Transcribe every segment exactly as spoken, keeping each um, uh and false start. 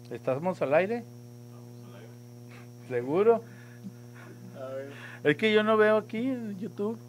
¿Estamos al aire? ¿Seguro? A ver. Es que yo no veo aquí en YouTube.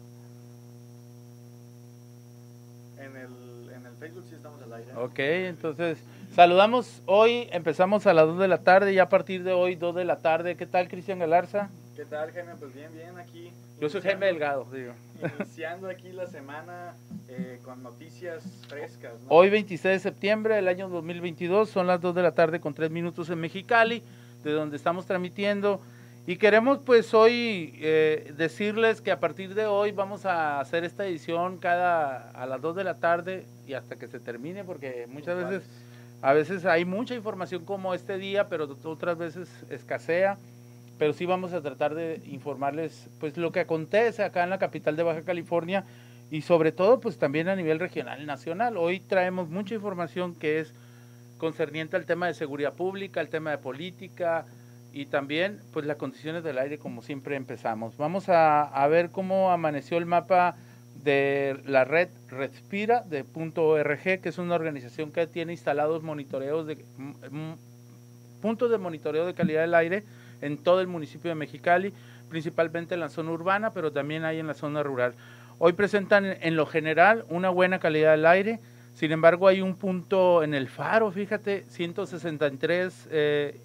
En el, en el Facebook sí estamos al aire. Ok, entonces saludamos hoy, empezamos a las dos de la tarde y a partir de hoy dos de la tarde. ¿Qué tal, Cristian Galarza? ¿Qué tal, Jaime? Pues bien, bien, aquí. Yo soy Jaime Delgado, digo. Iniciando aquí la semana eh, con noticias frescas, ¿no? Hoy veintiséis de septiembre del año dos mil veintidós, son las dos de la tarde con tres minutos en Mexicali, de donde estamos transmitiendo. Y queremos pues hoy eh, decirles que a partir de hoy vamos a hacer esta edición cada a las dos de la tarde y hasta que se termine, porque muchas veces, a veces hay mucha información como este día, pero otras veces escasea. Pero sí vamos a tratar de informarles pues lo que acontece acá en la capital de Baja California y sobre todo pues también a nivel regional y nacional. Hoy traemos mucha información que es concerniente al tema de seguridad pública, al tema de política y también pues las condiciones del aire, como siempre empezamos. Vamos a, a ver cómo amaneció el mapa de la red Respira de punto org, que es una organización que tiene instalados monitoreos de m, puntos de monitoreo de calidad del aire en todo el municipio de Mexicali, principalmente en la zona urbana, pero también hay en la zona rural. Hoy presentan en lo general una buena calidad del aire, sin embargo hay un punto en el faro, fíjate, ciento sesenta y tres eh,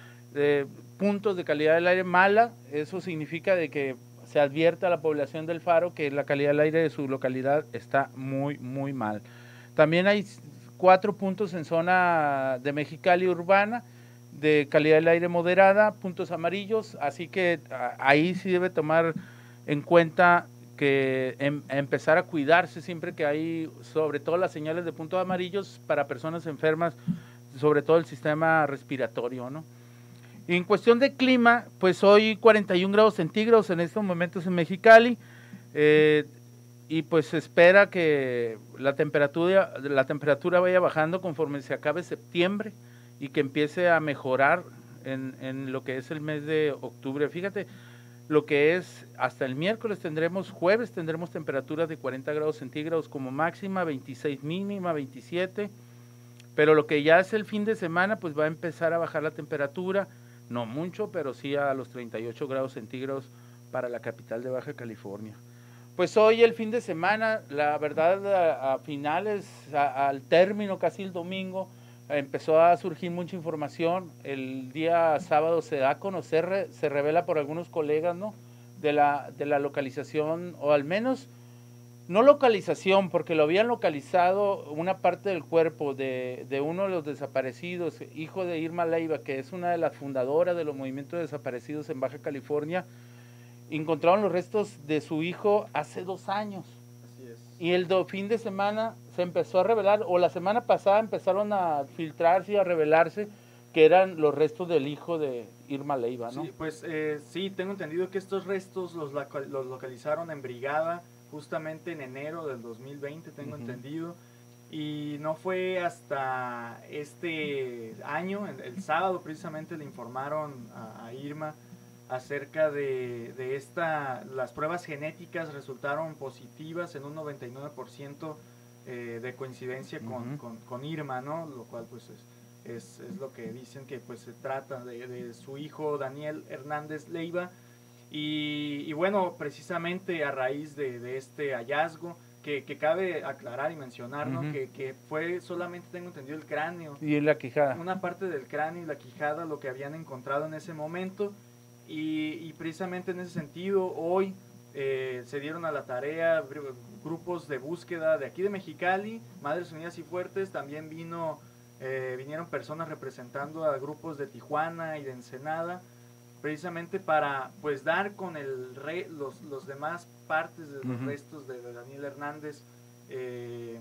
eh, puntos de calidad del aire mala. Eso significa de que se advierte a la población del faro que la calidad del aire de su localidad está muy, muy mal. También hay cuatro puntos en zona de Mexicali urbana, de calidad del aire moderada, puntos amarillos, así que ahí sí debe tomar en cuenta que em, empezar a cuidarse siempre que hay, sobre todo las señales de puntos amarillos para personas enfermas, sobre todo el sistema respiratorio, ¿no? Y en cuestión de clima, pues hoy cuarenta y un grados centígrados en estos momentos en Mexicali, eh, y pues se espera que la temperatura, la temperatura vaya bajando conforme se acabe septiembre y que empiece a mejorar en, en lo que es el mes de octubre. Fíjate, lo que es hasta el miércoles tendremos, jueves tendremos temperaturas de cuarenta grados centígrados como máxima, veintiséis mínima, veintisiete, pero lo que ya es el fin de semana, pues va a empezar a bajar la temperatura, no mucho, pero sí a los treinta y ocho grados centígrados para la capital de Baja California. Pues hoy el fin de semana, la verdad, a, a finales, a, al término casi el domingo, empezó a surgir mucha información. El día sábado se da a conocer, se revela por algunos colegas, ¿no?, de la, de la localización, o al menos, no localización, porque lo habían localizado una parte del cuerpo de, de uno de los desaparecidos, hijo de Irma Leiva, que es una de las fundadoras de los movimientos de desaparecidos en Baja California. Encontraron los restos de su hijo hace dos años. Así es. Y el do, fin de semana se empezó a revelar, o la semana pasada empezaron a filtrarse y a revelarse que eran los restos del hijo de Irma Leiva, ¿no? Sí, pues eh, sí, tengo entendido que estos restos los, los localizaron en Brigada justamente en enero del dos mil veinte, tengo uh-huh. entendido. Y no fue hasta este año, el, el sábado precisamente, le informaron a, a Irma acerca de, de esta, las pruebas genéticas resultaron positivas en un noventa y nueve por ciento eh, de coincidencia con, uh-huh. con, con Irma, ¿no? Lo cual pues es, es, es lo que dicen, que pues se trata de, de su hijo Daniel Hernández Leiva. Y, y bueno, precisamente a raíz de, de este hallazgo, que, que cabe aclarar y mencionar, ¿no? Uh-huh. que, que fue solamente, tengo entendido, el cráneo. Y la quijada. Una parte del cráneo y la quijada, lo que habían encontrado en ese momento. Y, y precisamente en ese sentido, hoy eh, se dieron a la tarea grupos de búsqueda de aquí de Mexicali, Madres Unidas y Fuertes. También vino, eh, vinieron personas representando a grupos de Tijuana y de Ensenada, precisamente para pues dar con el re, los, los demás partes de los uh-huh. restos de, de Daniel Hernández, eh,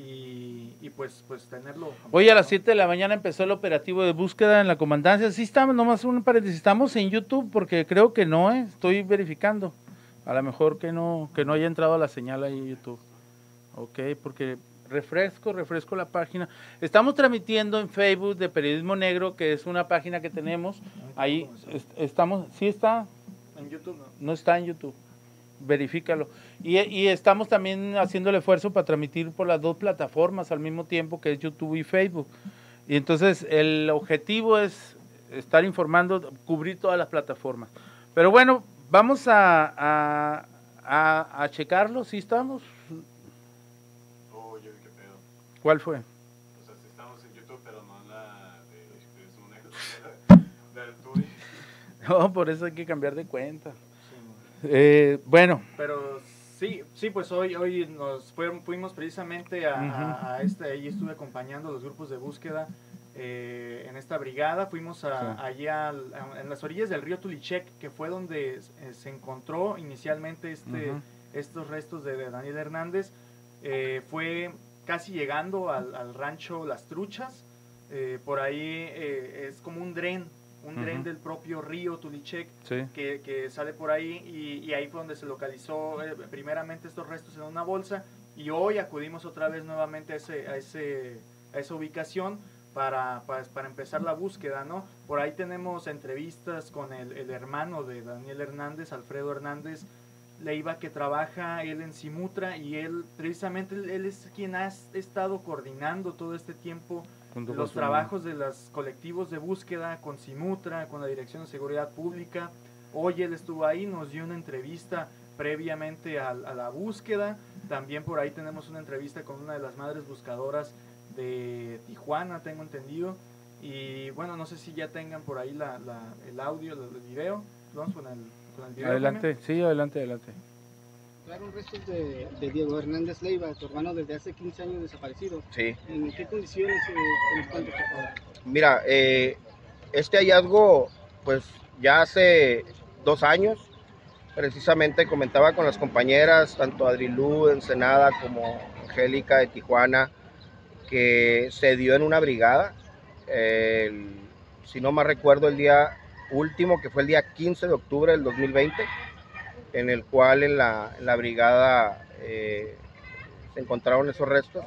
y, y pues, pues tenerlo. Hoy a las siete de la mañana empezó el operativo de búsqueda en la comandancia. Sí estamos, nomás un paréntesis, estamos en YouTube, porque creo que no, ¿eh? Estoy verificando. A lo mejor que no, que no haya entrado la señal ahí en YouTube. Ok, porque refresco, refresco la página. Estamos transmitiendo en Facebook de Periodismo Negro, que es una página que tenemos. Ahí est estamos, ¿sí está? En YouTube no. No está en YouTube. Verifícalo. Y, y estamos también haciendo el esfuerzo para transmitir por las dos plataformas al mismo tiempo, que es YouTube y Facebook. Y entonces el objetivo es estar informando, cubrir todas las plataformas. Pero bueno, vamos a, a, a, a checarlo, ¿sí estamos? Oh, yo qué pedo. ¿Cuál fue? O sea, sí estamos en YouTube, pero no en la de, de Zoom, de Arturi. No, por eso hay que cambiar de cuenta. Sí. Eh, bueno. Pero sí, sí, pues hoy, hoy nos fuimos, fuimos precisamente a, uh-huh. a, a este, ahí estuve acompañando a los grupos de búsqueda eh, en esta brigada. Fuimos a, sí. allá a, en las orillas del río Tulichek, que fue donde eh, se encontró inicialmente este, uh-huh. estos restos de, de Daniel Hernández. Eh, fue casi llegando al, al rancho Las Truchas. Eh, por ahí eh, es como un dren, un uh-huh. dren del propio río Tulichek, sí. que, que sale por ahí, y, y ahí fue donde se localizó eh, primeramente estos restos en una bolsa, y hoy acudimos otra vez nuevamente a, ese, a, ese, a esa ubicación para, para, para empezar la búsqueda, ¿no? Por ahí tenemos entrevistas con el, el hermano de Daniel Hernández, Alfredo Hernández Leiva, que trabaja él en Cimutra, y él precisamente él, él es quien ha estado coordinando todo este tiempo los trabajos de los colectivos de búsqueda con Cimutra, con la Dirección de Seguridad Pública. Hoy él estuvo ahí, nos dio una entrevista previamente a, a la búsqueda. También por ahí tenemos una entrevista con una de las madres buscadoras de Tijuana, tengo entendido. Y bueno, no sé si ya tengan por ahí la, la, el audio, el, el video. Vamos con el, con el video. Adelante, también. Sí, adelante, adelante. Claro, restos de, de Diego Hernández Leiva, tu hermano desde hace quince años desaparecido. Sí. ¿En qué condiciones eh, nos cuentas, por favor? Mira, eh, este hallazgo, pues ya hace dos años, precisamente comentaba con las compañeras, tanto Adrilú de Ensenada como Angélica de Tijuana, que se dio en una brigada, eh, el, si no mal recuerdo, el día último, que fue el día quince de octubre del dos mil veinte, en el cual en la, en la brigada eh, se encontraron esos restos,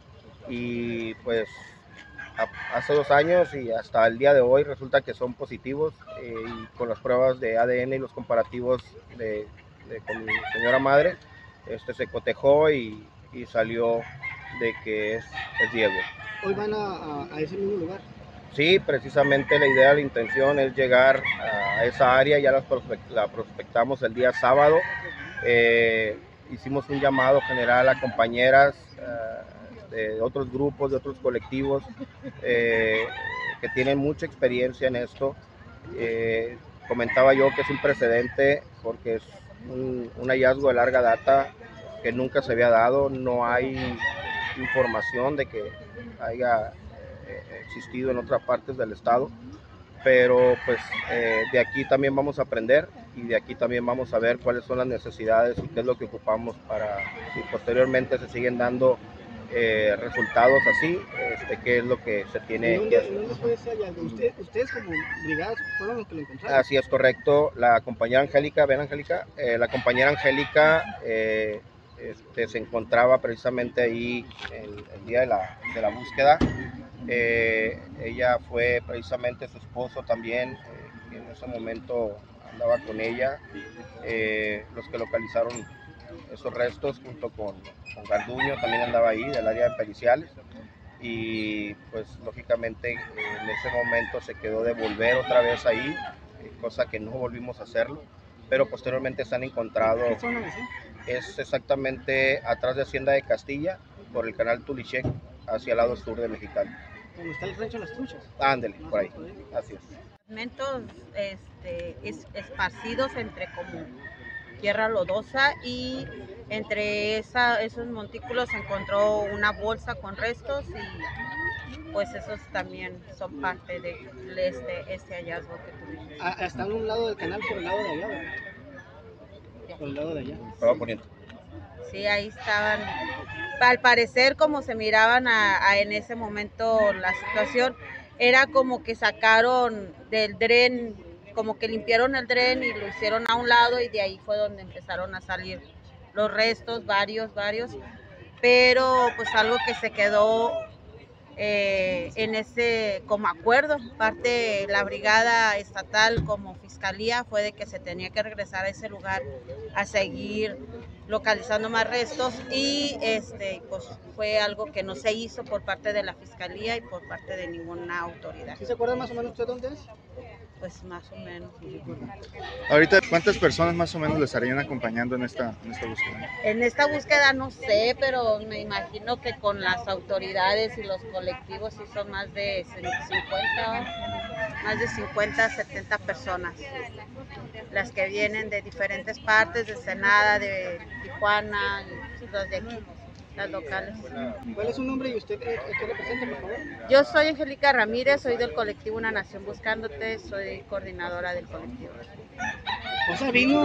y pues a, hace dos años y hasta el día de hoy resulta que son positivos, eh, y con las pruebas de A D N y los comparativos de, de, con mi señora madre, este, se cotejó y, y salió de que es, es Diego. ¿Hoy van a, a, a ese mismo lugar? Sí, precisamente la idea, la intención es llegar a esa área, ya la, prospect, la prospectamos el día sábado, eh, hicimos un llamado general a compañeras uh, de otros grupos, de otros colectivos eh, que tienen mucha experiencia en esto. Eh, comentaba yo que es un precedente porque es un, un hallazgo de larga data que nunca se había dado, no hay información de que haya existido en otras partes del estado, pero pues eh, de aquí también vamos a aprender, y de aquí también vamos a ver cuáles son las necesidades y qué es lo que ocupamos para, si posteriormente se siguen dando eh, resultados así, este, qué es lo que se tiene ¿Dónde, que hacer. ¿Dónde fue ese hallazgo? ¿Usted, ustedes como brigadas fueron los que lo encontraron? Así es, correcto. La compañera Angélica, ven Angélica, eh, la compañera Angélica eh, este, se encontraba precisamente ahí el, el día de la, de la búsqueda. Eh, ella fue precisamente su esposo también, eh, que en ese momento andaba con ella, eh, los que localizaron esos restos junto con, con Garduño, también andaba ahí del área de periciales, y pues lógicamente eh, en ese momento se quedó de volver otra vez ahí, eh, cosa que no volvimos a hacerlo, pero posteriormente se han encontrado. ¿Qué zona es? Es exactamente atrás de Hacienda de Castilla, por el canal Tulichek, hacia el lado sur de Mexicali. ¿Dónde está el rancho Las Truchas? Ándele, por ahí. Así es. Fragmentos este, es, esparcidos entre como tierra lodosa, y entre esa, esos montículos se encontró una bolsa con restos, y pues esos también son parte de este, este hallazgo que tuvimos. Ah, está en un lado del canal, por el lado de allá, ¿verdad? Por el lado de allá. Estaba poniendo. Sí, ahí estaban, al parecer como se miraban a, a en ese momento la situación, era como que sacaron del dren, como que limpiaron el dren y lo hicieron a un lado, y de ahí fue donde empezaron a salir los restos, varios, varios, pero pues algo que se quedó eh, en ese como acuerdo, parte de la brigada estatal como fiscalía fue de que se tenía que regresar a ese lugar a seguir localizando más restos y este pues fue algo que no se hizo por parte de la fiscalía y por parte de ninguna autoridad. ¿Sí se acuerda más o menos usted dónde es? Pues más o menos. Ahorita, ¿cuántas personas más o menos le estarían acompañando en esta, en esta búsqueda? En esta búsqueda no sé, pero me imagino que con las autoridades y los colectivos sí son más de cincuenta, más de cincuenta, setenta personas, las que vienen de diferentes partes, de Ensenada, de Tijuana, y los de aquí, las locales. ¿Cuál es su nombre y usted qué, qué representa, por favor? Yo soy Angélica Ramírez, soy del colectivo Una Nación Buscándote, soy coordinadora del colectivo. O sea, vino...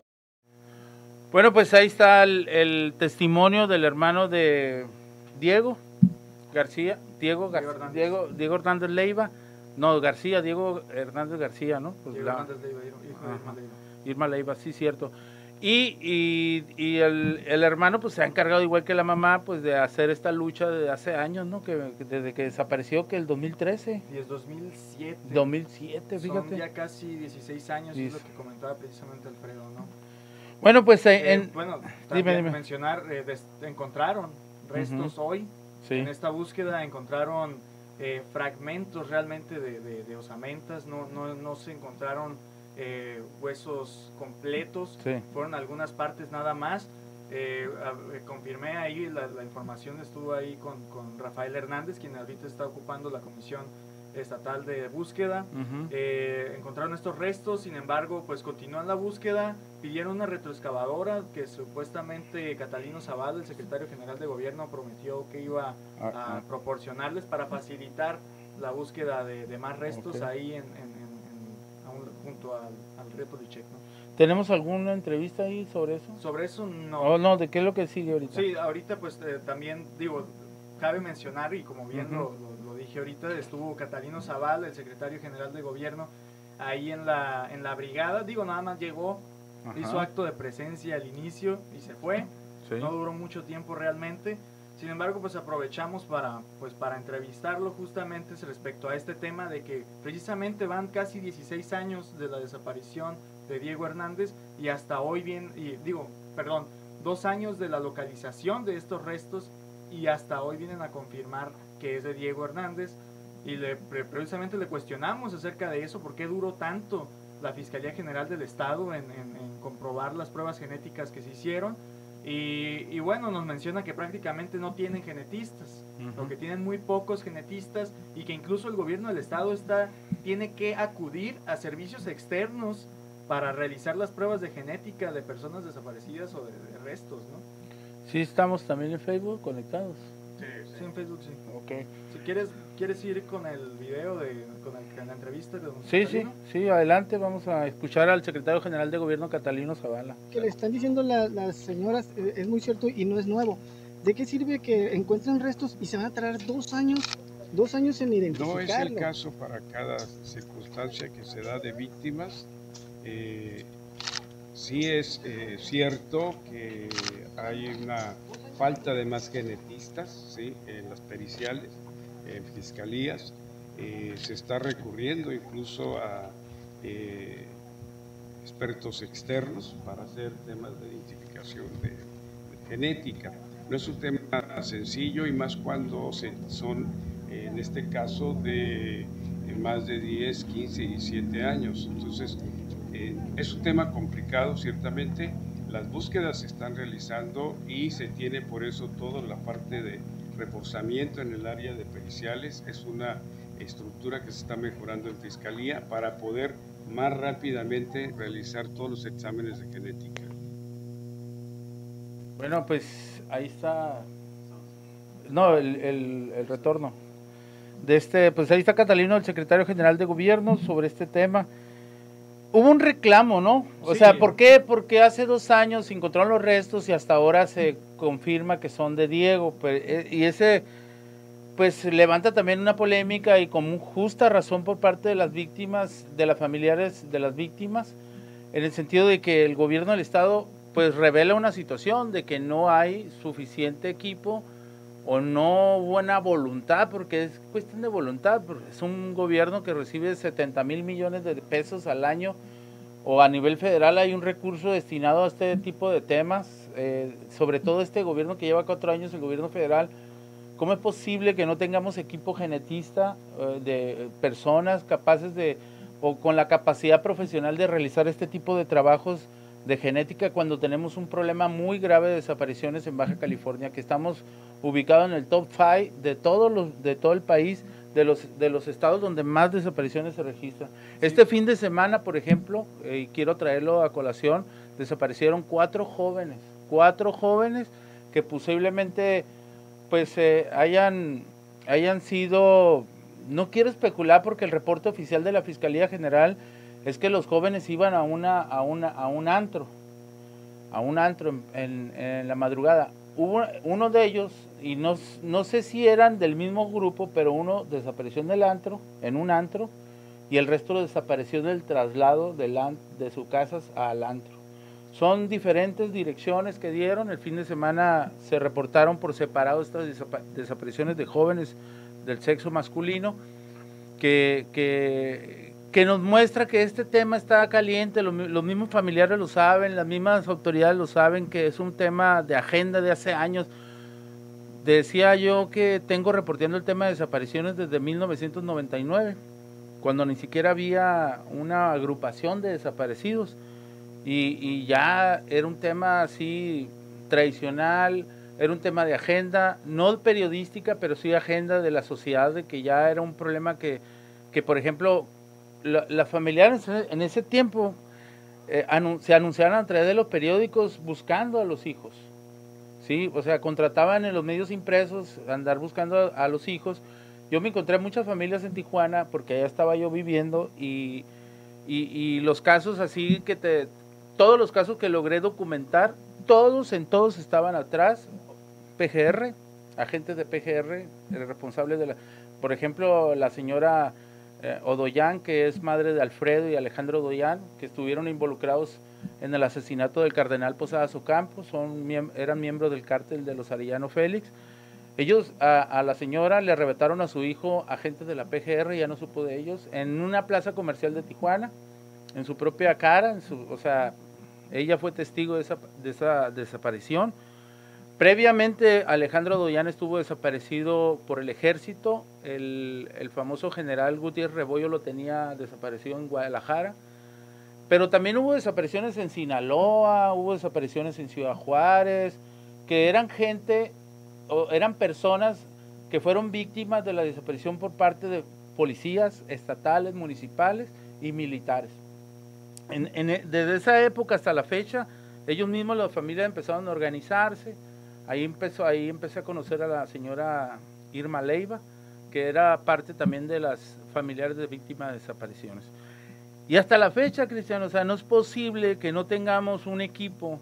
Bueno, pues ahí está el, el testimonio del hermano de Diego García, Diego, Gar, Diego Hernández. Diego, Diego Hernández Leiva, no, García, Diego Hernández García, ¿no? Pues Diego la, Hernández Leiva, hijo de Irma Leiva. Irma Leiva, sí, cierto. Y, y, y el, el hermano pues se ha encargado, igual que la mamá, pues de hacer esta lucha desde hace años, ¿no? Que, que desde que desapareció, que el dos mil trece. Y es dos mil siete. dos mil siete, fíjate. Son ya casi dieciséis años, Sí. es lo que comentaba precisamente Alfredo, ¿no? Bueno, pues eh, Eh, en... bueno, dime, también dime. mencionar, eh, des- encontraron restos Ujú. hoy. Sí. En esta búsqueda encontraron eh, fragmentos realmente de, de, de osamentas, no, no, no se encontraron eh, huesos completos, Sí. fueron algunas partes nada más. Eh, a- eh, confirmé ahí, la, la información estuvo ahí con, con Rafael Hernández, quien ahorita está ocupando la comisión estatal de búsqueda. Ujú. Eh, encontraron estos restos, sin embargo, pues continúan la búsqueda, pidieron una retroexcavadora que supuestamente Catalino Zavala, el secretario general de gobierno, prometió que iba a Ah, ah. proporcionarles para facilitar la búsqueda de, de más restos Ok. ahí en, en- en- en- a un- junto al, al río Tolichec, ¿no? ¿Tenemos alguna entrevista ahí sobre eso? Sobre eso no. Oh, no, ¿de qué es lo que sigue ahorita? Sí, ahorita pues eh, también digo, cabe mencionar y como bien Ujú. lo, lo- lo dije ahorita, estuvo Catalino Zavala, el secretario general de gobierno, ahí en la, en la brigada, digo, nada más llegó, Ajá. hizo acto de presencia al inicio y se fue, Sí. no duró mucho tiempo realmente. Sin embargo, pues aprovechamos para, pues, para entrevistarlo justamente respecto a este tema de que precisamente van casi dieciséis años de la desaparición de Diego Hernández y hasta hoy bien, y digo, perdón, dos años de la localización de estos restos y hasta hoy vienen a confirmar que es de Diego Hernández y le, pre- precisamente le cuestionamos acerca de eso, por qué duró tanto la Fiscalía General del Estado en, en- en comprobar las pruebas genéticas que se hicieron. Y, y bueno, nos menciona que prácticamente no tienen genetistas, Ujú. o que tienen muy pocos genetistas y que incluso el gobierno del estado está, tiene que acudir a servicios externos para realizar las pruebas de genética de personas desaparecidas o de, de restos, ¿no? Sí, estamos también en Facebook conectados. Sí, Sí, sí. en Facebook sí. Ok. Si quieres, ¿quieres ir con el video, de, con, el- con la entrevista de don Sí, sí, Catalino? sí, adelante, vamos a escuchar al secretario general de gobierno, Catalino Zavala. Que le están diciendo la- las señoras, eh, es muy cierto y no es nuevo. ¿De qué sirve que encuentren restos y se van a tardar dos años, dos años en No identificarlo? es el caso para cada circunstancia que se da de víctimas. Eh, sí es eh, cierto que hay una falta de más genetistas, ¿sí? En las periciales, en fiscalías. Eh, se está recurriendo incluso a eh, expertos externos para hacer temas de identificación de, de genética. No es un tema sencillo y más cuando se, son, eh, en este caso, de eh, más de diez, quince, diecisiete años. Entonces, eh, es un tema complicado, ciertamente. Las búsquedas se están realizando y se tiene por eso toda la parte de reforzamiento en el área de periciales. Es una estructura que se está mejorando en Fiscalía para poder más rápidamente realizar todos los exámenes de genética. Bueno, pues ahí está. No, el, el, el retorno. De este, pues ahí está Catalino, el secretario general de gobierno, sobre este tema. Hubo un reclamo, ¿no? O Sí. sea, ¿por qué? Porque hace dos años se encontraron los restos y hasta ahora se confirma que son de Diego. Pero, eh, y ese, pues levanta también una polémica y con justa razón por parte de las víctimas, de las familiares de las víctimas, en el sentido de que el gobierno del estado pues revela una situación de que no hay suficiente equipo o no buena voluntad, porque es cuestión de voluntad, porque es un gobierno que recibe setenta mil millones de pesos al año, o a nivel federal hay un recurso destinado a este tipo de temas, eh, sobre todo este gobierno que lleva cuatro años, el gobierno federal. ¿Cómo es posible que no tengamos equipo genetista eh, de personas capaces de, o con la capacidad profesional de realizar este tipo de trabajos de genética cuando tenemos un problema muy grave de desapariciones en Baja California, que estamos ubicados en el top cinco de todos los, de todo el país, de los, de los estados donde más desapariciones se registran? Sí. Este fin de semana, por ejemplo, eh, y quiero traerlo a colación, desaparecieron cuatro jóvenes, cuatro jóvenes que posiblemente pues eh, hayan, hayan sido, no quiero especular porque el reporte oficial de la Fiscalía General es que los jóvenes iban a una a una a un antro, a un antro en, en, en la madrugada. Hubo uno de ellos, y no, no sé si eran del mismo grupo, pero uno desapareció en el antro, en un antro, y el resto desapareció en el traslado de, la, de sus casas al antro. Son diferentes direcciones que dieron. El fin de semana se reportaron por separado estas desap desapariciones de jóvenes del sexo masculino, que, que, que nos muestra que este tema está caliente. Los, los mismos familiares lo saben, las mismas autoridades lo saben, que es un tema de agenda de hace años. Decía yo que tengo reporteando el tema de desapariciones desde mil novecientos noventa y nueve, cuando ni siquiera había una agrupación de desaparecidos. Y, y ya era un tema así tradicional, era un tema de agenda, no periodística, pero sí agenda de la sociedad, de que ya era un problema que, que por ejemplo, la, la familiares en ese tiempo eh, anun se anunciaron a través de los periódicos buscando a los hijos, ¿sí? O sea, contrataban en los medios impresos andar buscando a, a los hijos. Yo me encontré muchas familias en Tijuana, porque allá estaba yo viviendo, y, y, y los casos así que te... Todos los casos que logré documentar, todos en todos estaban atrás, P G R, agentes de P G R, el responsable de la... Por ejemplo, la señora eh, Odoyan, que es madre de Alfredo y Alejandro Odoyan, que estuvieron involucrados en el asesinato del cardenal Posadas Ocampo, son, eran miembros del cártel de los Arellano Félix. Ellos a, a la señora le arrebataron a su hijo agentes de la P G R, ya no supo de ellos, en una plaza comercial de Tijuana, en su propia cara, en su, o sea, ella fue testigo de esa, de esa desaparición. Previamente Alejandro Odoyan estuvo desaparecido por el ejército, el, el famoso general Gutiérrez Rebollo lo tenía desaparecido en Guadalajara, pero también hubo desapariciones en Sinaloa, hubo desapariciones en Ciudad Juárez, que eran gente, o eran personas que fueron víctimas de la desaparición por parte de policías estatales, municipales y militares. En, en, desde esa época hasta la fecha, ellos mismos, las familias, empezaron a organizarse. Ahí empezó, ahí empecé a conocer a la señora Irma Leiva, que era parte también de las familiares de víctimas de desapariciones. Y hasta la fecha, Cristiano, o sea, no es posible que no tengamos un equipo,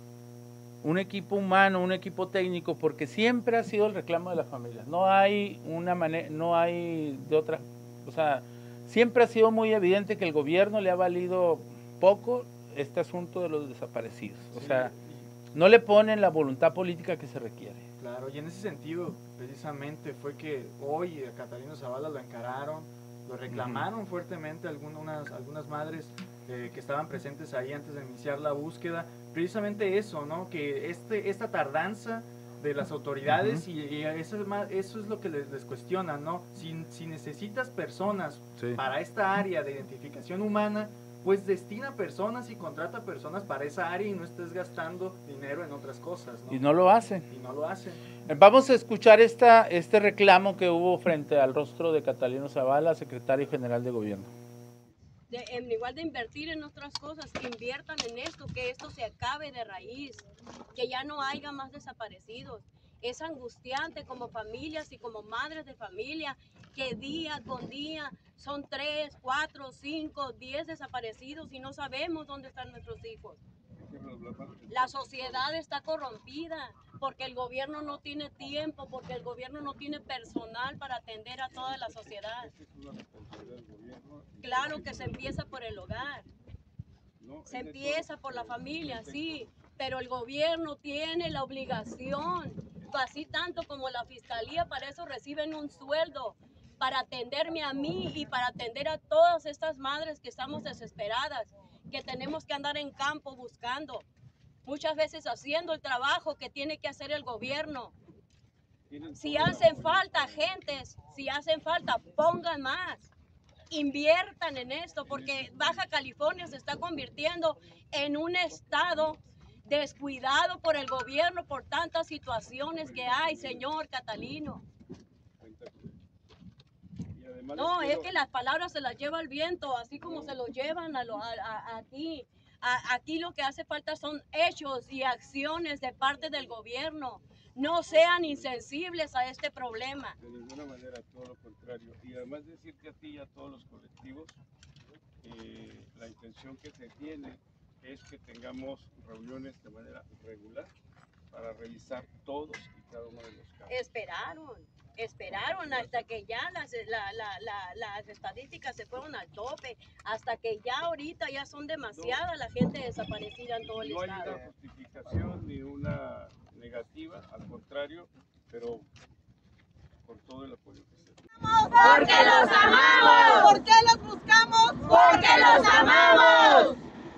un equipo humano, un equipo técnico, porque siempre ha sido el reclamo de las familias. No hay una manera, no hay de otra, o sea, siempre ha sido muy evidente que el gobierno le ha valido poco este asunto de los desaparecidos. O sí, sea, no le ponen la voluntad política que se requiere. Claro, y en ese sentido, precisamente, fue que hoy a Catalino Zavala lo encararon, lo reclamaron uh-huh. fuertemente algunas, algunas madres eh, que estaban presentes ahí antes de iniciar la búsqueda. Precisamente eso, ¿no? Que este, esta tardanza de las autoridades, uh-huh. y, y eso, es más, eso es lo que les, les cuestiona, ¿no? Si, si necesitas personas sí. para esta área de identificación humana, pues destina personas y contrata personas para esa área y no estés gastando dinero en otras cosas, ¿no? Y no lo hacen. Y no lo hacen. Vamos a escuchar esta, este reclamo que hubo frente al rostro de Catalino Zavala, secretario general de gobierno. De, en igual de invertir en otras cosas, que inviertan en esto, que esto se acabe de raíz, que ya no haya más desaparecidos. Es angustiante como familias y como madres de familia, que día con día son tres, cuatro, cinco, diez desaparecidos y no sabemos dónde están nuestros hijos. La sociedad está corrompida porque el gobierno no tiene tiempo, porque el gobierno no tiene personal para atender a toda la sociedad. Claro que se empieza por el hogar, se empieza por la familia, sí, pero el gobierno tiene la obligación así tanto como la fiscalía, para eso reciben un sueldo, para atenderme a mí y para atender a todas estas madres que estamos desesperadas, que tenemos que andar en campo buscando, muchas veces haciendo el trabajo que tiene que hacer el gobierno. Si hacen falta agentes, si hacen falta, pongan más. Inviertan en esto, porque Baja California se está convirtiendo en un estado descuidado por el gobierno por tantas situaciones que hay, señor Catalino. No, es que las palabras se las lleva el viento, así como se lo llevan a, lo, a, a aquí. A, aquí lo que hace falta son hechos y acciones de parte del gobierno. No sean insensibles a este problema. De ninguna manera, todo lo contrario. Y además decirte a ti y a todos los colectivos, eh, la intención que se tiene es que tengamos reuniones de manera regular para revisar todos y cada uno de los casos. Esperaron, esperaron hasta que ya las, la, la, la, las estadísticas se fueron al tope, hasta que ya ahorita ya son demasiada la gente desaparecida en todo el no estado. No hay una justificación ni una negativa, al contrario, pero por todo el apoyo que se da. ¡Porque los amamos! ¿Por qué los buscamos? ¡Porque los amamos!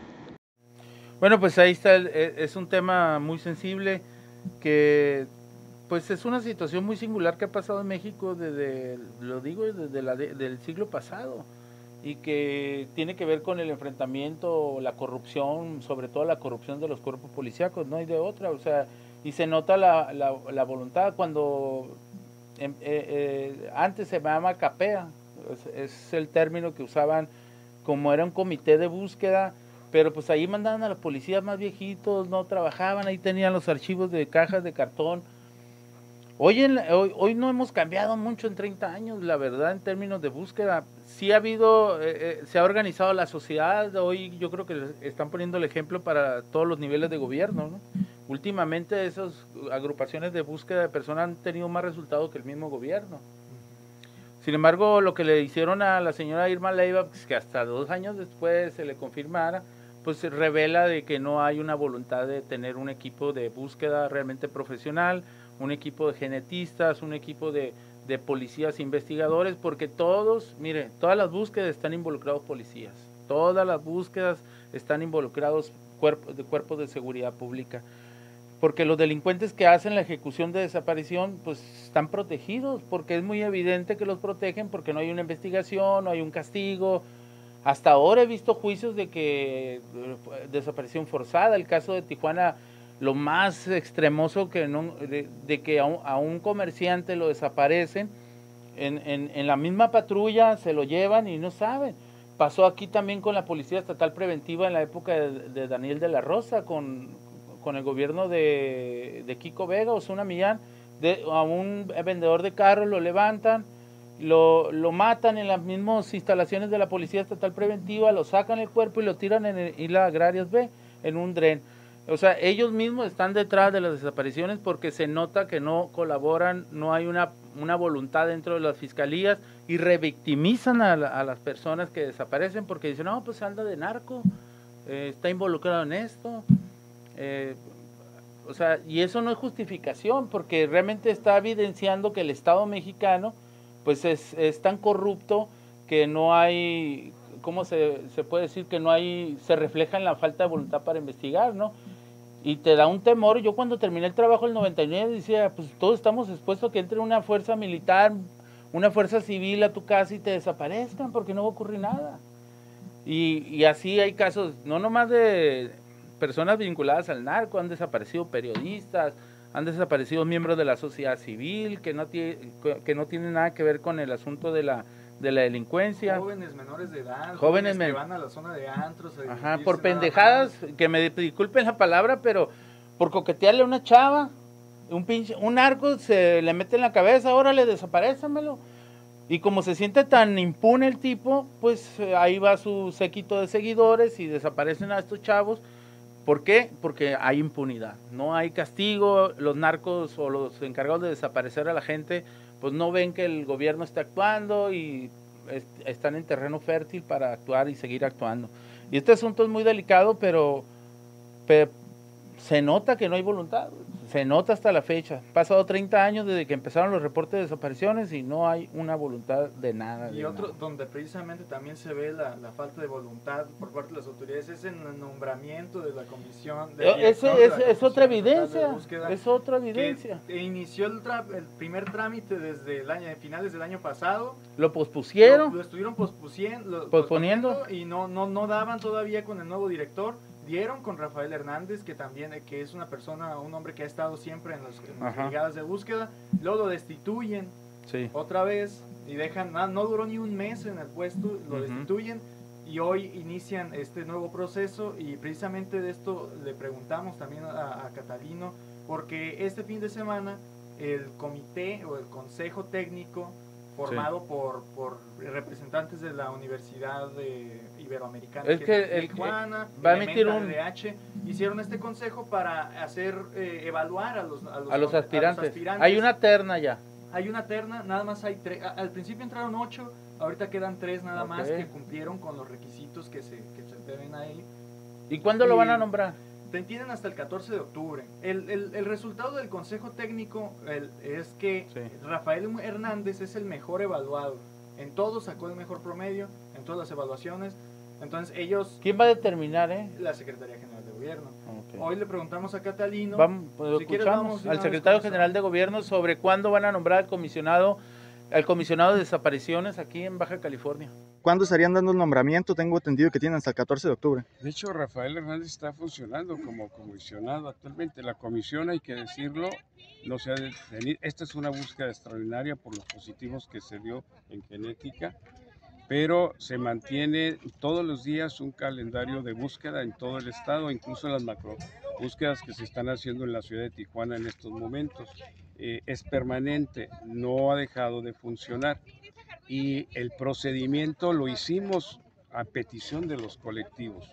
Bueno, pues ahí está, el, es un tema muy sensible que pues es una situación muy singular que ha pasado en México desde, lo digo, desde la de, del siglo pasado y que tiene que ver con el enfrentamiento, la corrupción, sobre todo la corrupción de los cuerpos policíacos, no hay de otra, o sea, y se nota la, la, la voluntad cuando eh, eh, antes se llama CAPEA, es, es el término que usaban como era un comité de búsqueda, pero pues ahí mandaban a los policías más viejitos, no trabajaban, ahí tenían los archivos de cajas de cartón. Hoy, en, hoy, hoy no hemos cambiado mucho en treinta años, la verdad, en términos de búsqueda. Sí ha habido, eh, eh, se ha organizado la sociedad, hoy yo creo que están poniendo el ejemplo para todos los niveles de gobierno, ¿no? Últimamente esas agrupaciones de búsqueda de personas han tenido más resultados que el mismo gobierno. Sin embargo, lo que le hicieron a la señora Irma Leiva, pues, que hasta dos años después se le confirmara, pues revela de que no hay una voluntad de tener un equipo de búsqueda realmente profesional, un equipo de genetistas, un equipo de, de policías investigadores, porque todos, mire, todas las búsquedas están involucrados policías, todas las búsquedas están involucrados cuerpos de, cuerpos de seguridad pública, porque los delincuentes que hacen la ejecución de desaparición, pues están protegidos, porque es muy evidente que los protegen, porque no hay una investigación, no hay un castigo. Hasta ahora he visto juicios de que desaparición forzada, el caso de Tijuana, lo más extremoso que no, de, de que a un, a un comerciante lo desaparecen, en, en, en la misma patrulla se lo llevan y no saben. Pasó aquí también con la Policía Estatal Preventiva en la época de, de Daniel de la Rosa, con, con el gobierno de, de Kiko Vega, Osuna Millán, de, a un vendedor de carros lo levantan, Lo, lo matan en las mismas instalaciones de la Policía Estatal Preventiva, lo sacan el cuerpo y lo tiran en el Isla Agrarias B, en un dren. O sea, ellos mismos están detrás de las desapariciones porque se nota que no colaboran, no hay una, una voluntad dentro de las fiscalías y revictimizan a, la, a las personas que desaparecen porque dicen, no, pues anda de narco, eh, está involucrado en esto. Eh, o sea, y eso no es justificación porque realmente está evidenciando que el Estado mexicano pues es, es tan corrupto que no hay, ¿cómo se, se puede decir? Que no hay, se refleja en la falta de voluntad para investigar, ¿no? Y te da un temor. Yo cuando terminé el trabajo en el noventa y nueve decía, pues todos estamos expuestos a que entre una fuerza militar, una fuerza civil a tu casa y te desaparezcan porque no va a ocurrir nada. Y, y así hay casos, no nomás de personas vinculadas al narco, han desaparecido periodistas, han desaparecido miembros de la sociedad civil que no tiene, que no tienen nada que ver con el asunto de la de la delincuencia. Jóvenes menores de edad, jóvenes, jóvenes que van a la zona de antros. Ajá, por pendejadas, que me disculpen la palabra, pero por coquetearle a una chava, un pinche, un narco se le mete en la cabeza, órale, desaparézamelo. Y como se siente tan impune el tipo, pues ahí va su séquito de seguidores y desaparecen a estos chavos. ¿Por qué? Porque hay impunidad, no hay castigo, los narcos o los encargados de desaparecer a la gente, pues no ven que el gobierno está actuando y est están en terreno fértil para actuar y seguir actuando. Y este asunto es muy delicado, pero, pero se nota que no hay voluntad, se nota hasta la fecha. Han pasado treinta años desde que empezaron los reportes de desapariciones y no hay una voluntad de nada. Y de otro nada. donde precisamente también se ve la, la falta de voluntad por parte de las autoridades es en el nombramiento de la comisión. De Eh, Eso es, es otra evidencia, es otra evidencia. Que inició el, tra el primer trámite desde el año, finales del año pasado. Lo pospusieron. Lo, lo estuvieron posponiendo, posponiendo y no, no, no daban todavía con el nuevo director. Dieron con Rafael Hernández, que también que es una persona, un hombre que ha estado siempre en, los, en las brigadas de búsqueda. Luego lo destituyen sí. otra vez y dejan, no, no duró ni un mes en el puesto, lo Uh-huh. destituyen y hoy inician este nuevo proceso. Y precisamente de esto le preguntamos también a, a Catalino, porque este fin de semana el comité o el consejo técnico formado sí. por, por representantes de la Universidad de Iberoamericana es que de el, Tijuana, va a emitir un R H, hicieron este consejo para hacer eh, evaluar a los, a los, a los, aspirantes. a los aspirantes. Hay una terna ya. Hay una terna, nada más hay tres. Al principio entraron ocho, ahorita quedan tres nada okay. más que cumplieron con los requisitos que se, que se deben ahí. ¿Y cuándo y lo van a nombrar? Tienen hasta el catorce de octubre. El, el, el resultado del consejo técnico el, es que sí. Rafael Hernández es el mejor evaluado. En todo sacó el mejor promedio, en todas las evaluaciones. Entonces ellos... ¿Quién va a determinar, eh? La Secretaría General de Gobierno. Okay. Hoy le preguntamos a Catalino... Vamos, pues, si escuchamos vamos, al Secretario General de Gobierno sobre cuándo van a nombrar al comisionado, al comisionado de desapariciones aquí en Baja California. ¿Cuándo estarían dando el nombramiento? Tengo entendido que tienen hasta el catorce de octubre. De hecho, Rafael Hernández está funcionando como comisionado actualmente. La comisión, hay que decirlo, no se ha detenido. Esta es una búsqueda extraordinaria por los positivos que se dio en genética, pero se mantiene todos los días un calendario de búsqueda en todo el estado, incluso las macro búsquedas que se están haciendo en la ciudad de Tijuana en estos momentos. Eh, es permanente, no ha dejado de funcionar. Y el procedimiento lo hicimos a petición de los colectivos.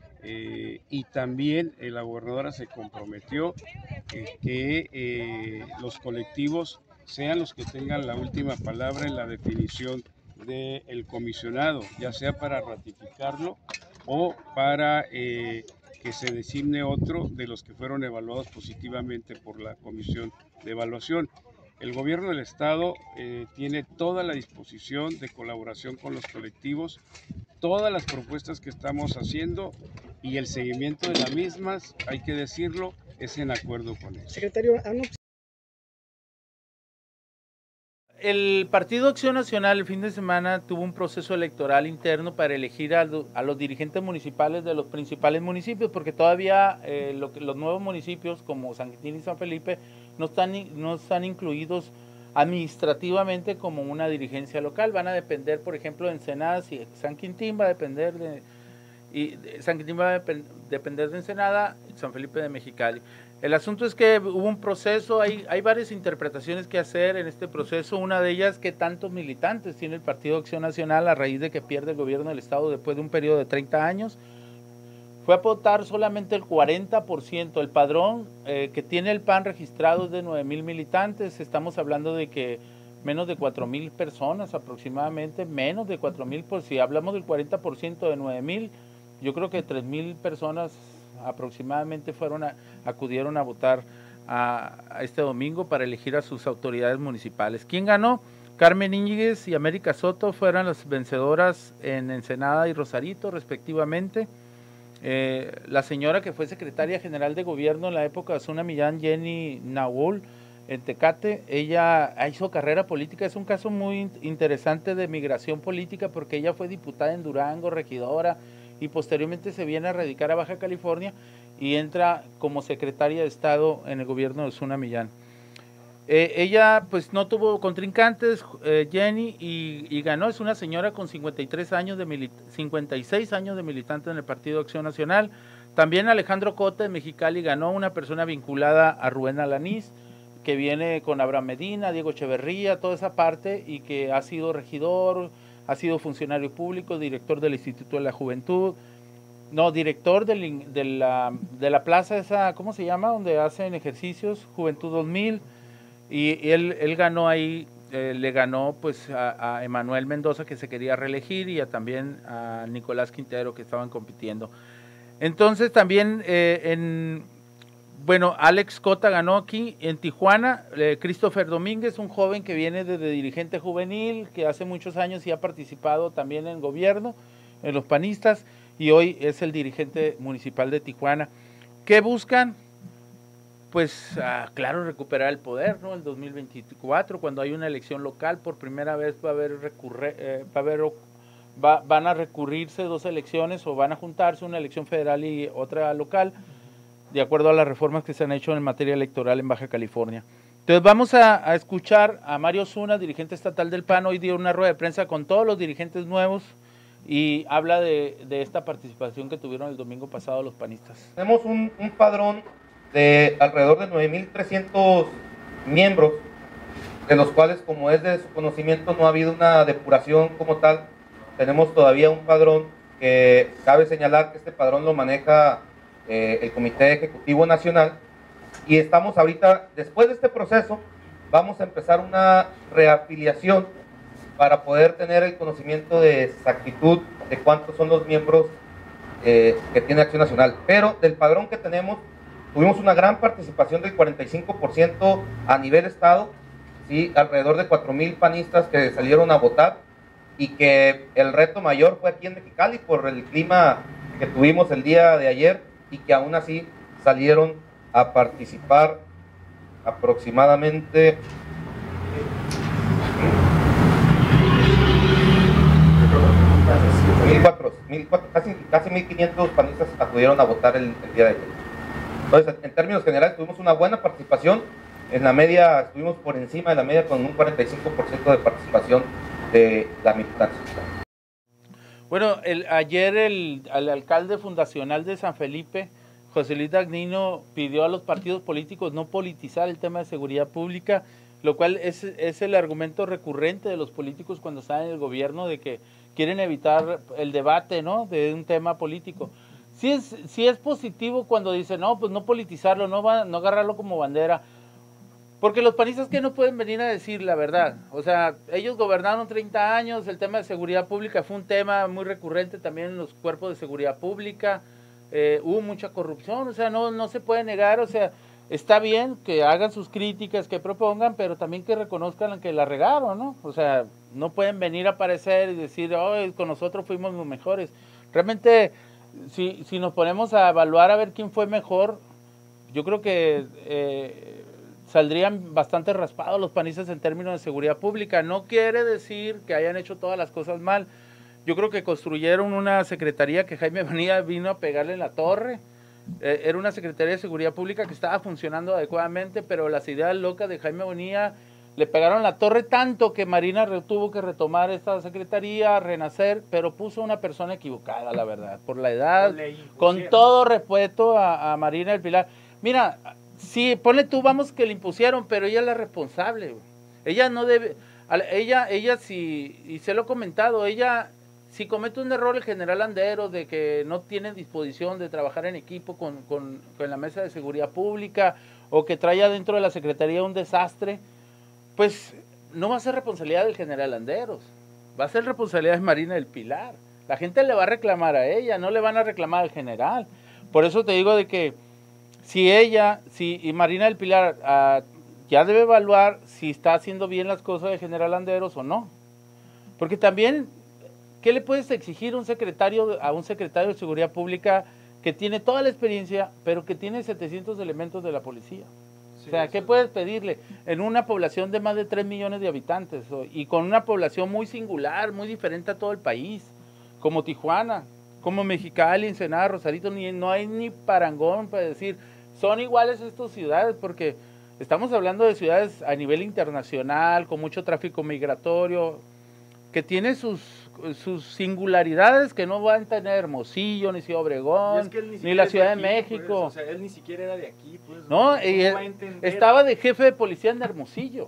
Eh, y también eh, la gobernadora se comprometió eh, que eh, los colectivos sean los que tengan la última palabra en la definición del comisionado, ya sea para ratificarlo o para eh, que se designe otro de los que fueron evaluados positivamente por la comisión de evaluación. El gobierno del estado eh, tiene toda la disposición de colaboración con los colectivos, todas las propuestas que estamos haciendo y el seguimiento de las mismas, hay que decirlo, es en acuerdo con ellos. Secretario, el Partido Acción Nacional el fin de semana tuvo un proceso electoral interno para elegir a, a los dirigentes municipales de los principales municipios, porque todavía eh, lo que, los nuevos municipios como San Quintín y San Felipe no están, no están incluidos administrativamente como una dirigencia local. Van a depender, por ejemplo, de Ensenada, si San Quintín va a depender de, y de, San Quintín va a depend, depender de Ensenada, San Felipe de Mexicali. El asunto es que hubo un proceso, hay, hay varias interpretaciones que hacer en este proceso, una de ellas que tantos militantes tiene el Partido Acción Nacional a raíz de que pierde el gobierno del estado después de un periodo de treinta años. Fue a votar solamente el cuarenta por ciento, el padrón eh, que tiene el P A N registrado es de nueve mil militantes, estamos hablando de que menos de cuatro mil personas aproximadamente, menos de cuatro mil, por si hablamos del cuarenta por ciento de nueve mil, yo creo que tres mil personas aproximadamente fueron a, acudieron a votar a, a este domingo para elegir a sus autoridades municipales. ¿Quién ganó? Carmen Íñiguez y América Soto fueron las vencedoras en Ensenada y Rosarito respectivamente. Eh, la señora que fue secretaria general de gobierno en la época de Osuna Millán, Jenny Nahuel, en Tecate, ella hizo carrera política, es un caso muy interesante de migración política porque ella fue diputada en Durango, regidora, y posteriormente se viene a radicar a Baja California y entra como secretaria de Estado en el gobierno de Osuna Millán. Eh, ella pues no tuvo contrincantes, eh, Jenny, y, y ganó, es una señora con cincuenta y tres años de cincuenta y seis años de militante en el Partido Acción Nacional. También Alejandro Cota de Mexicali ganó, una persona vinculada a Rubén Alanís, que viene con Abraham Medina, Diego Echeverría, toda esa parte, y que ha sido regidor, ha sido funcionario público, director del Instituto de la Juventud, no, director del, de, la, de la plaza esa, ¿cómo se llama? Donde hacen ejercicios, Juventud dos mil, y, y él, él ganó ahí, eh, le ganó pues a, a Emanuel Mendoza, que se quería reelegir, y a, también a Nicolás Quintero, que estaban compitiendo. Entonces también eh, en... bueno, Alex Cota ganó aquí en Tijuana, eh, Christopher Domínguez, un joven que viene desde dirigente juvenil, que hace muchos años y ha participado también en gobierno, en los panistas, y hoy es el dirigente municipal de Tijuana. ¿Qué buscan? Pues, ah, claro, recuperar el poder, ¿no? El dos mil veinticuatro, cuando hay una elección local, por primera vez va a haber, recurre, eh, va a haber va, van a recurrirse dos elecciones o van a juntarse una elección federal y otra local, de acuerdo a las reformas que se han hecho en materia electoral en Baja California. Entonces vamos a, a escuchar a Mario Zuna, dirigente estatal del P A N, hoy dio una rueda de prensa con todos los dirigentes nuevos y habla de, de esta participación que tuvieron el domingo pasado los panistas. Tenemos un, un padrón de alrededor de nueve mil trescientos miembros, de los cuales, como es de su conocimiento, no ha habido una depuración como tal. Tenemos todavía un padrón que cabe señalar que este padrón lo maneja eh, el Comité Ejecutivo Nacional, y estamos ahorita, después de este proceso, vamos a empezar una reafiliación para poder tener el conocimiento de exactitud de cuántos son los miembros eh, que tiene Acción Nacional. Pero del padrón que tenemos, tuvimos una gran participación del cuarenta y cinco por ciento a nivel estado, ¿sí? Alrededor de cuatro mil panistas que salieron a votar, y que el reto mayor fue aquí en Mexicali por el clima que tuvimos el día de ayer, y que aún así salieron a participar aproximadamente mil cuatrocientos, casi, casi mil quinientos panistas acudieron a votar el, el día de ayer. Entonces, en términos generales, tuvimos una buena participación. En la media, estuvimos por encima de la media con un cuarenta y cinco por ciento de participación de la militancia. Bueno, el, ayer el, el alcalde fundacional de San Felipe, José Luis Dagnino, pidió a los partidos políticos no politizar el tema de seguridad pública, lo cual es, es el argumento recurrente de los políticos cuando están en el gobierno, de que quieren evitar el debate, ¿no?, de un tema político. Sí es, sí es positivo cuando dicen, no, pues no politizarlo, no, va, no agarrarlo como bandera, porque los panistas que no pueden venir a decir la verdad. O sea, ellos gobernaron treinta años, el tema de seguridad pública fue un tema muy recurrente también en los cuerpos de seguridad pública, eh, hubo mucha corrupción, o sea, no, no se puede negar, o sea, está bien que hagan sus críticas, que propongan, pero también que reconozcan que la regaron, ¿no? O sea, no pueden venir a aparecer y decir, oh, con nosotros fuimos los mejores. Realmente, si, si nos ponemos a evaluar a ver quién fue mejor, yo creo que eh, saldrían bastante raspados los panistas en términos de seguridad pública. No quiere decir que hayan hecho todas las cosas mal. Yo creo que construyeron una secretaría que Jaime Bonilla vino a pegarle en la torre. Eh, era una Secretaría de Seguridad Pública que estaba funcionando adecuadamente, pero las ideas locas de Jaime Bonilla le pegaron la torre tanto que Marina tuvo que retomar esta secretaría, renacer, pero puso una persona equivocada, la verdad, por la edad, con todo respeto a, a Marina del Pilar. Mira, sí, ponle tú, vamos que le impusieron, pero ella es la responsable, güey. Ella no debe, ella, ella sí, y se lo he comentado, ella, si comete un error el general Landeros de que no tiene disposición de trabajar en equipo con, con, con la mesa de seguridad pública, o que trae adentro de la secretaría un desastre, pues no va a ser responsabilidad del general Landeros, va a ser responsabilidad de Marina del Pilar. La gente le va a reclamar a ella, no le van a reclamar al general. Por eso te digo de que si ella, si y Marina del Pilar uh, ya debe evaluar si está haciendo bien las cosas del general Landeros o no. Porque también, ¿qué le puedes exigir a un secretario, a un secretario de Seguridad Pública que tiene toda la experiencia, pero que tiene setecientos elementos de la policía? Sí, o sea, ¿qué puedes pedirle en una población de más de tres millones de habitantes y con una población muy singular, muy diferente a todo el país, como Tijuana, como Mexicali, Ensenada, Rosarito? Ni, no hay ni parangón para decir, son iguales estas ciudades, porque estamos hablando de ciudades a nivel internacional, con mucho tráfico migratorio, que tiene sus, sus singularidades que no van a tener Hermosillo, ni Ciudad Obregón, es que ni, ni la Ciudad de, de aquí, México. Pues, o sea, él ni siquiera era de aquí. Pues, no, no y él, estaba de jefe de policía en Hermosillo.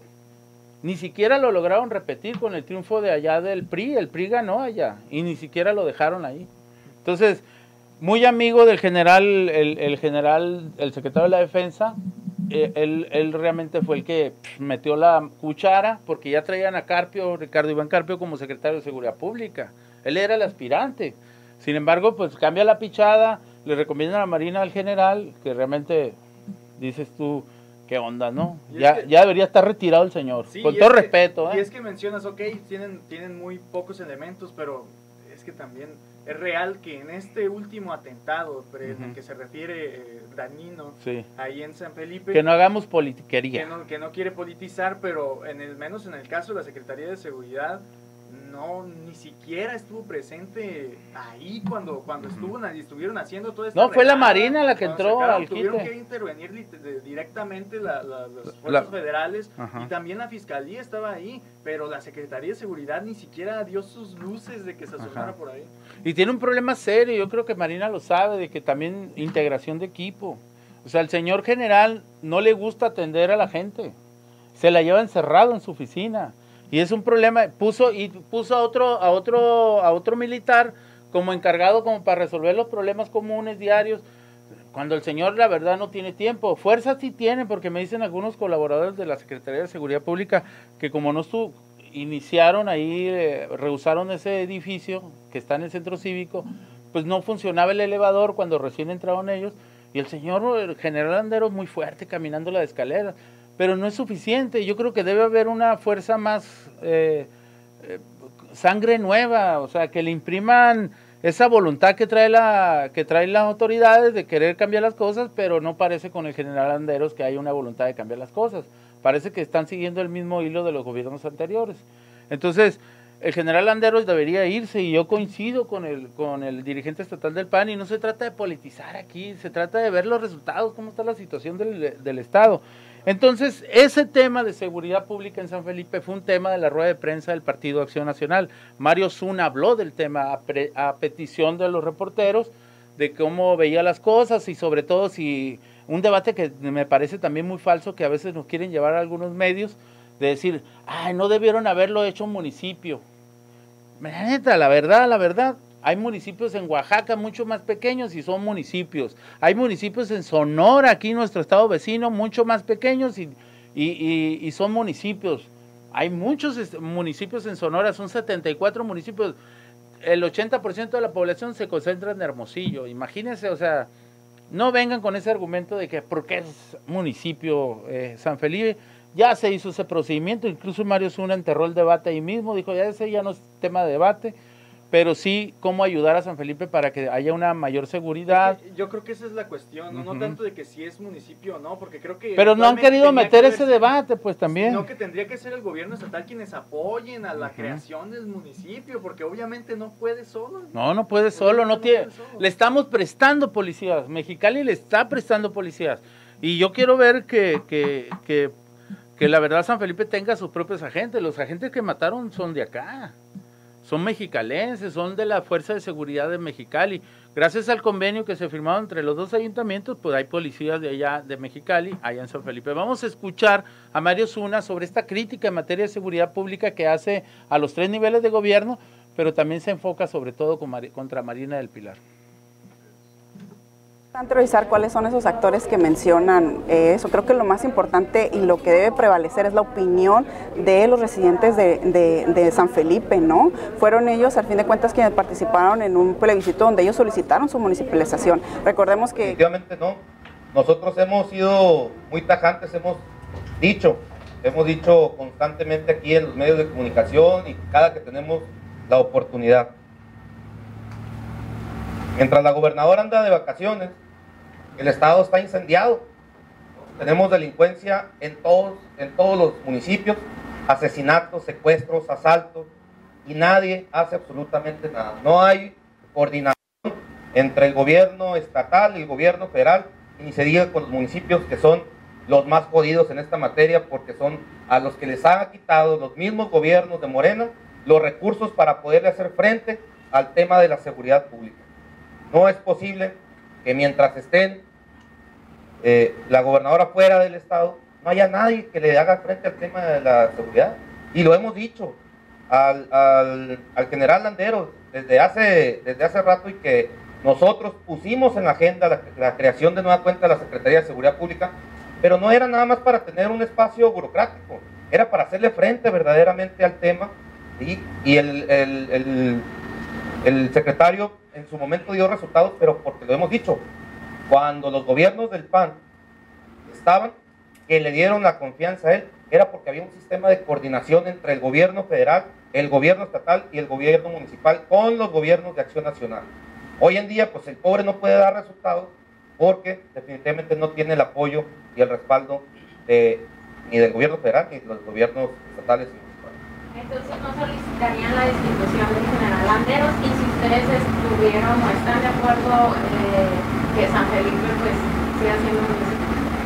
Ni siquiera lo lograron repetir con el triunfo de allá del P R I. El P R I ganó allá y ni siquiera lo dejaron ahí. Entonces, muy amigo del general, el, el general, el secretario de la Defensa, eh, él, él realmente fue el que pff, metió la cuchara, porque ya traían a Carpio, Ricardo Iván Carpio, como secretario de Seguridad Pública. Él era el aspirante. Sin embargo, pues cambia la pichada, le recomiendan a Marina al general, que realmente dices tú, qué onda, ¿no? Y Ya, es que- ya debería estar retirado el señor, Sí, con y todo es que- respeto, Y ¿eh? es que mencionas, ok, tienen, tienen muy pocos elementos, pero es que también es real que en este último atentado, pre- en el Ujú. que se refiere eh, Danino, Sí. ahí en San Felipe, Que no hagamos que politiquería. no, que no quiere politizar, pero en el menos en el caso de la Secretaría de Seguridad, no, ni siquiera estuvo presente ahí cuando, cuando estuvo, estuvieron haciendo todo esto. No, fue la Marina la que entró al Tuvieron quite. que intervenir lit- de- directamente la- la- las fuerzas La- federales Ajá. y también la Fiscalía estaba ahí, pero la Secretaría de Seguridad ni siquiera dio sus luces de que se asomara Ajá. por ahí. Y tiene un problema serio, yo creo que Marina lo sabe, de que también integración de equipo. O sea, el señor general no le gusta atender a la gente, se la lleva encerrado en su oficina. Y es un problema, puso y puso a otro, a otro, a otro militar como encargado como para resolver los problemas comunes diarios, cuando el señor la verdad no tiene tiempo. Fuerza sí tiene, porque me dicen algunos colaboradores de la Secretaría de Seguridad Pública que como no estuvo, iniciaron ahí, eh, rehusaron ese edificio que está en el centro cívico, pues no funcionaba el elevador cuando recién entraron ellos, y el señor el general Landero muy fuerte caminando la escalera, pero no es suficiente. Yo creo que debe haber una fuerza más, eh, eh, sangre nueva, o sea, que le impriman esa voluntad que trae la que traen las autoridades de querer cambiar las cosas, pero no parece con el general Landeros que hay una voluntad de cambiar las cosas. Parece que están siguiendo el mismo hilo de los gobiernos anteriores. Entonces, el general Landeros debería irse, y yo coincido con el, con el dirigente estatal del P A N, y no se trata de politizar aquí, se trata de ver los resultados, cómo está la situación del, del Estado. Entonces, ese tema de seguridad pública en San Felipe fue un tema de la rueda de prensa del Partido Acción Nacional. Mario Zuna habló del tema a, pre, a petición de los reporteros, de cómo veía las cosas, y sobre todo si un debate que me parece también muy falso, que a veces nos quieren llevar a algunos medios, de decir, ay, no debieron haberlo hecho un municipio. La neta, la verdad, la verdad, hay municipios en Oaxaca mucho más pequeños y son municipios. Hay municipios en Sonora, aquí nuestro estado vecino, mucho más pequeños y, y, y, y son municipios. Hay muchos est- municipios en Sonora, son setenta y cuatro municipios. El ochenta por ciento de la población se concentra en Hermosillo. Imagínense, o sea, no vengan con ese argumento de que porque es municipio eh, San Felipe. Ya se hizo ese procedimiento, incluso Mario Zuna enterró el debate ahí mismo, dijo, ya ese ya no es tema de debate, pero sí cómo ayudar a San Felipe para que haya una mayor seguridad. Es que yo creo que esa es la cuestión, ¿no? Ujú. No tanto de que si es municipio o no, porque creo que... Pero no han actualmente querido tenía meter que ese verse- debate, pues también. Sino que tendría que ser el gobierno estatal quienes apoyen a la Ujú. creación del municipio, porque obviamente no puede solo. No, no puede solo, no no tiene. puede solo. Le estamos prestando policías. Mexicali le está prestando policías. Y yo quiero ver que, que, que, que la verdad San Felipe tenga sus propios agentes. Los agentes que mataron son de acá. Son mexicalenses, son de la Fuerza de Seguridad de Mexicali. Gracias al convenio que se firmado entre los dos ayuntamientos, pues hay policías de allá de Mexicali, allá en San Felipe. Vamos a escuchar a Mario Zuna sobre esta crítica en materia de seguridad pública que hace a los tres niveles de gobierno, pero también se enfoca sobre todo con Mari- contra Marina del Pilar. Importante revisar cuáles son esos actores que mencionan eh, eso. Creo que lo más importante y lo que debe prevalecer es la opinión de los residentes de, de, de San Felipe, ¿no? Fueron ellos, al fin de cuentas, quienes participaron en un plebiscito donde ellos solicitaron su municipalización. Recordemos que... Definitivamente no. Nosotros hemos sido muy tajantes, hemos dicho, hemos dicho constantemente aquí en los medios de comunicación y cada que tenemos la oportunidad. Mientras la gobernadora anda de vacaciones, el estado está incendiado. Tenemos delincuencia en todos, en todos los municipios, asesinatos, secuestros, asaltos, y nadie hace absolutamente nada. No hay coordinación entre el gobierno estatal y el gobierno federal, y ni se diga con los municipios, que son los más jodidos en esta materia, porque son a los que les han quitado los mismos gobiernos de Morena los recursos para poderle hacer frente al tema de la seguridad pública. No es posible que mientras estén eh, la gobernadora fuera del estado, no haya nadie que le haga frente al tema de la seguridad. Y lo hemos dicho al, al, al general Landeros desde hace, desde hace rato, y que nosotros pusimos en la agenda la, la creación de nueva cuenta de la Secretaría de Seguridad Pública, pero no era nada más para tener un espacio burocrático, era para hacerle frente verdaderamente al tema, ¿sí? Y el, el, el, el secretario en su momento dio resultados, pero porque lo hemos dicho, cuando los gobiernos del P A N estaban, que le dieron la confianza a él, era porque había un sistema de coordinación entre el gobierno federal, el gobierno estatal y el gobierno municipal con los gobiernos de Acción Nacional. Hoy en día, pues el pobre no puede dar resultados porque definitivamente no tiene el apoyo y el respaldo de, ni del gobierno federal ni de los gobiernos estatales y municipales. Entonces no solicitarían la destitución del general Landeros, y si ustedes estuvieron o están de acuerdo eh, que San Felipe pues siga siendo municipio.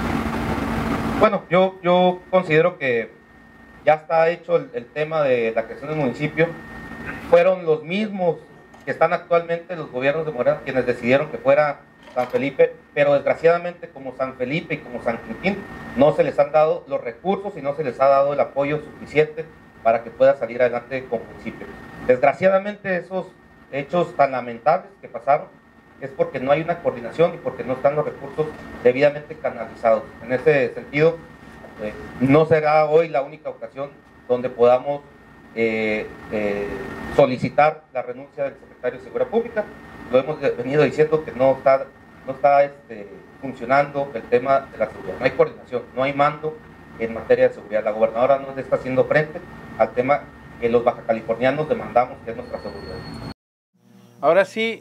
Bueno, yo, yo considero que ya está hecho el, el tema de la creación del municipio. Fueron los mismos que están actualmente los gobiernos de Morena quienes decidieron que fuera San Felipe, pero desgraciadamente como San Felipe y como San Quintín no se les han dado los recursos y no se les ha dado el apoyo suficiente para que pueda salir adelante como municipio. Desgraciadamente esos hechos tan lamentables que pasaron es porque no hay una coordinación y porque no están los recursos debidamente canalizados. En ese sentido, eh, no será hoy la única ocasión donde podamos eh, eh, solicitar la renuncia del secretario de Seguridad Pública. Lo hemos venido diciendo que no está, no está este, funcionando el tema de la seguridad. No hay coordinación, no hay mando en materia de seguridad. La gobernadora no le está haciendo frente al tema que los bajacalifornianos demandamos, que es nuestra seguridad. Ahora sí,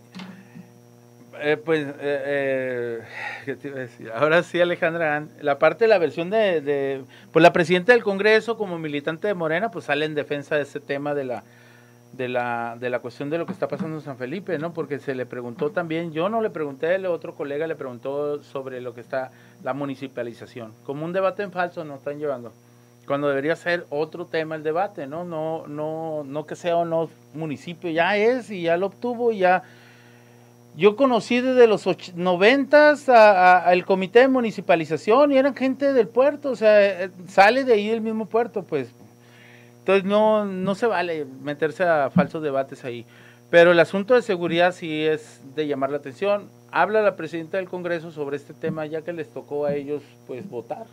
eh, pues, eh, eh, ¿qué te iba a decir? Ahora sí, Alejandra, la parte de la versión de, de, pues la presidenta del Congreso como militante de Morena, pues sale en defensa de ese tema de la, de la, de la cuestión de lo que está pasando en San Felipe, ¿no? Porque se le preguntó también, yo no le pregunté, el otro colega le preguntó sobre lo que está la municipalización. Como un debate en falso nos están llevando, cuando debería ser otro tema el debate, ¿no? No, no, no que sea o no municipio, ya es y ya lo obtuvo y ya. Yo conocí desde los noventas al comité de municipalización y eran gente del puerto, o sea, sale de ahí del mismo puerto, pues. Entonces no, no se vale meterse a falsos debates ahí. Pero el asunto de seguridad sí es de llamar la atención. Habla la presidenta del Congreso sobre este tema ya que les tocó a ellos pues votar.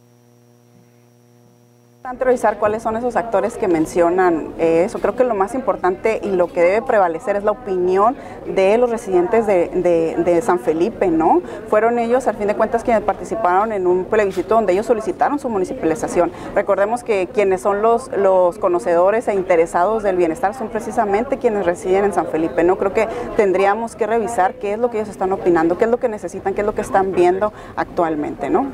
Importante revisar cuáles son esos actores que mencionan eso. Creo que lo más importante y lo que debe prevalecer es la opinión de los residentes de, de, de San Felipe, ¿no? Fueron ellos, al fin de cuentas, quienes participaron en un plebiscito donde ellos solicitaron su municipalización. Recordemos que quienes son los, los conocedores e interesados del bienestar son precisamente quienes residen en San Felipe, ¿no? Creo que tendríamos que revisar qué es lo que ellos están opinando, qué es lo que necesitan, qué es lo que están viendo actualmente, ¿no?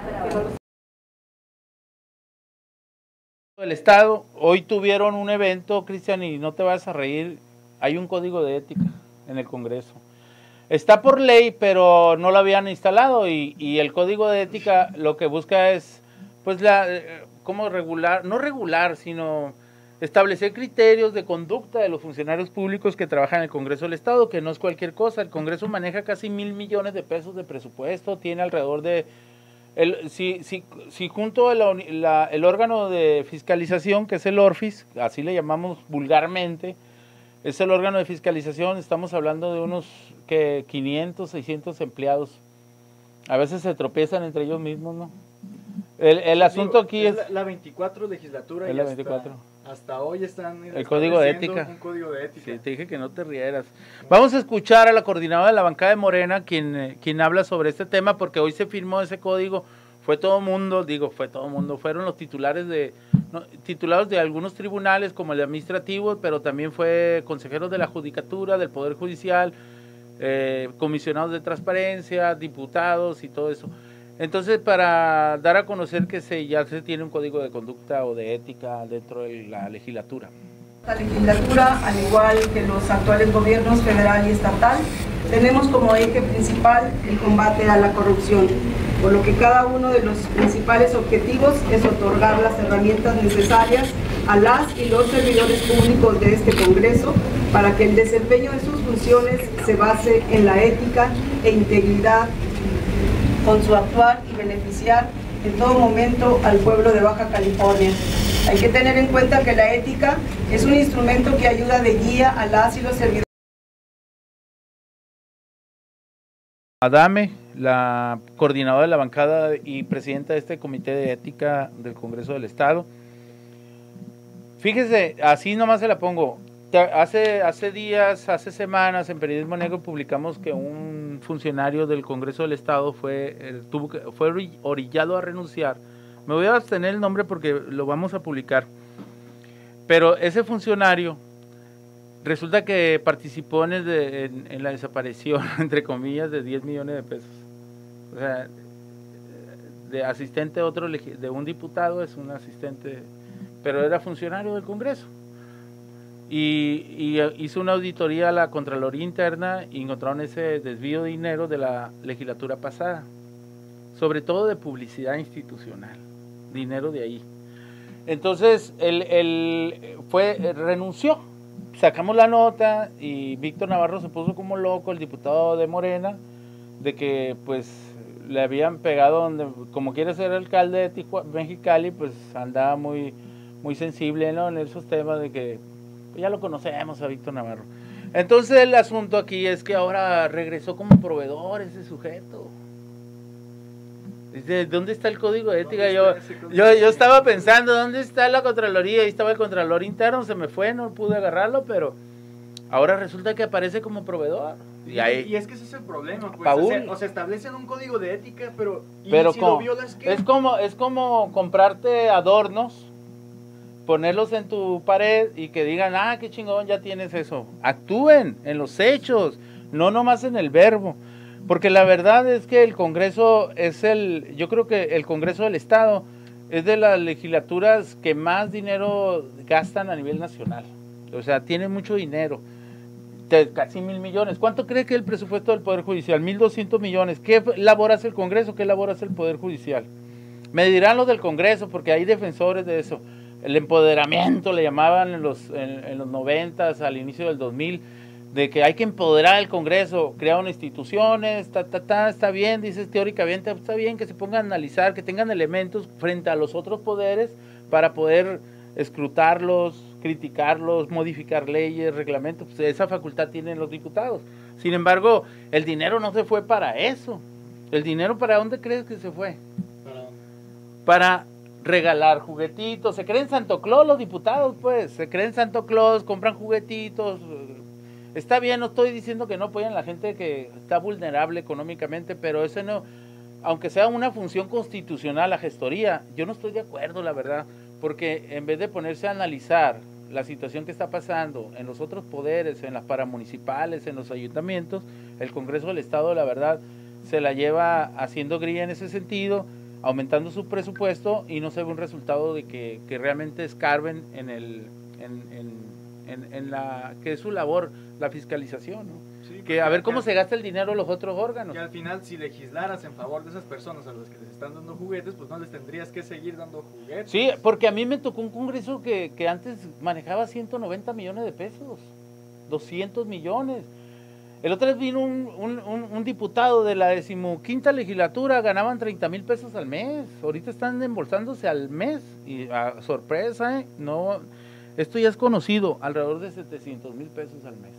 El Estado, hoy tuvieron un evento, Cristian, y no te vas a reír, hay un código de ética en el Congreso. Está por ley, pero no lo habían instalado y, y el código de ética lo que busca es, pues, la, cómo regular, no regular, sino establecer criterios de conducta de los funcionarios públicos que trabajan en el Congreso del Estado, que no es cualquier cosa. El Congreso maneja casi mil millones de pesos de presupuesto, tiene alrededor de El, si, si, si junto a la, la, el órgano de fiscalización, que es el ORFIS, así le llamamos vulgarmente, es el órgano de fiscalización, estamos hablando de unos que quinientos, seiscientos empleados. A veces se tropiezan entre ellos mismos, ¿no? El, el asunto Digo, aquí es... es... La, la veinticuatro legislatura es y la hasta, veinticuatro. hasta hoy están... El código de ética. Un código de ética. Sí, te dije que no te rieras. Vamos a escuchar a la coordinadora de la bancada de Morena, quien, eh, quien habla sobre este tema, porque hoy se firmó ese código. Fue todo mundo, digo, fue todo mundo, fueron los titulares de, no, titulados de algunos tribunales como el administrativo, pero también fue consejeros de la Judicatura, del Poder Judicial, eh, comisionados de transparencia, diputados y todo eso. Entonces, para dar a conocer que se, ya se tiene un código de conducta o de ética dentro de la legislatura. La legislatura, al igual que los actuales gobiernos federal y estatal, tenemos como eje principal el combate a la corrupción, por lo que cada uno de los principales objetivos es otorgar las herramientas necesarias a las y los servidores públicos de este Congreso para que el desempeño de sus funciones se base en la ética e integridad con su actuar y beneficiar en todo momento al pueblo de Baja California. Hay que tener en cuenta que la ética es un instrumento que ayuda de guía a las y los servidores. Adame, la coordinadora de la bancada y presidenta de este comité de ética del Congreso del Estado. Fíjese, así nomás se la pongo. Hace, hace días, hace semanas, en Periodismo Negro publicamos que un funcionario del Congreso del Estado fue, el, tuvo que, fue orillado a renunciar. Me voy a abstener el nombre porque lo vamos a publicar. Pero ese funcionario resulta que participó en, el de, en, en la desaparición, entre comillas, de diez millones de pesos. O sea, de asistente de, otro, de un diputado es un asistente, pero era funcionario del Congreso. Y, y hizo una auditoría a la Contraloría Interna y encontraron ese desvío de dinero de la legislatura pasada, sobre todo de publicidad institucional, dinero de ahí. Entonces, él, él fue, renunció, sacamos la nota y Víctor Navarro se puso como loco, el diputado de Morena, de que pues le habían pegado, donde, como quiere ser alcalde de Tijuana, Mexicali, pues andaba muy, muy sensible, ¿no?, en esos temas de que ya lo conocemos a Víctor Navarro. Entonces el asunto aquí es que ahora regresó como proveedor ese sujeto. ¿De dónde está el código de ética? Yo, yo, yo estaba pensando, ¿dónde está la Contraloría? Ahí estaba el Contralor Interno, se me fue, no pude agarrarlo, pero ahora resulta que aparece como proveedor. Y, ahí, y es que ese es el problema, pues, Paul, o, sea, o sea, establecen un código de ética, pero, ¿y pero si como, lo violas, qué? Es como, es como comprarte adornos, ponerlos en tu pared y que digan, ah, qué chingón, ya tienes eso. Actúen en los hechos, no nomás en el verbo. Porque la verdad es que el Congreso es el, yo creo que el Congreso del Estado es de las legislaturas que más dinero gastan a nivel nacional. O sea, tiene mucho dinero, de casi mil millones. ¿Cuánto cree que es el presupuesto del Poder Judicial? Mil doscientos millones. ¿Qué labor hace el Congreso? ¿Qué labor hace el Poder Judicial? Me dirán los del Congreso, porque hay defensores de eso. El empoderamiento le llamaban en los, en, en los noventas, al inicio del dos mil, de que hay que empoderar al Congreso, crearon instituciones, ta, ta, ta, está bien, dices teóricamente, está bien que se pongan a analizar, que tengan elementos frente a los otros poderes para poder escrutarlos, criticarlos, modificar leyes, reglamentos, pues esa facultad tienen los diputados. Sin embargo, el dinero no se fue para eso. ¿El dinero para dónde crees que se fue? Para, para regalar juguetitos. Se creen Santo Claus los diputados, pues, se creen Santo Claus, compran juguetitos. Está bien, no estoy diciendo que no apoyan a la gente que está vulnerable económicamente, pero eso no, aunque sea una función constitucional, la gestoría, yo no estoy de acuerdo, la verdad, porque en vez de ponerse a analizar la situación que está pasando en los otros poderes, en las paramunicipales, en los ayuntamientos, el Congreso del Estado, la verdad, se la lleva haciendo grilla en ese sentido, aumentando su presupuesto y no se ve un resultado de que, que realmente escarben en el en, en, en, en la que es su labor, la fiscalización, ¿no? Sí, que a ver cómo se gasta el dinero los otros órganos. Que al final, si legislaras en favor de esas personas a las que les están dando juguetes, pues no les tendrías que seguir dando juguetes. Sí, porque a mí me tocó un congreso que, que antes manejaba ciento noventa millones de pesos, doscientos millones. El otro día vino un, un, un, un diputado de la decimoquinta legislatura, ganaban treinta mil pesos al mes. Ahorita están embolsándose al mes. Y a sorpresa, ¿eh? No, esto ya es conocido, alrededor de setecientos mil pesos al mes.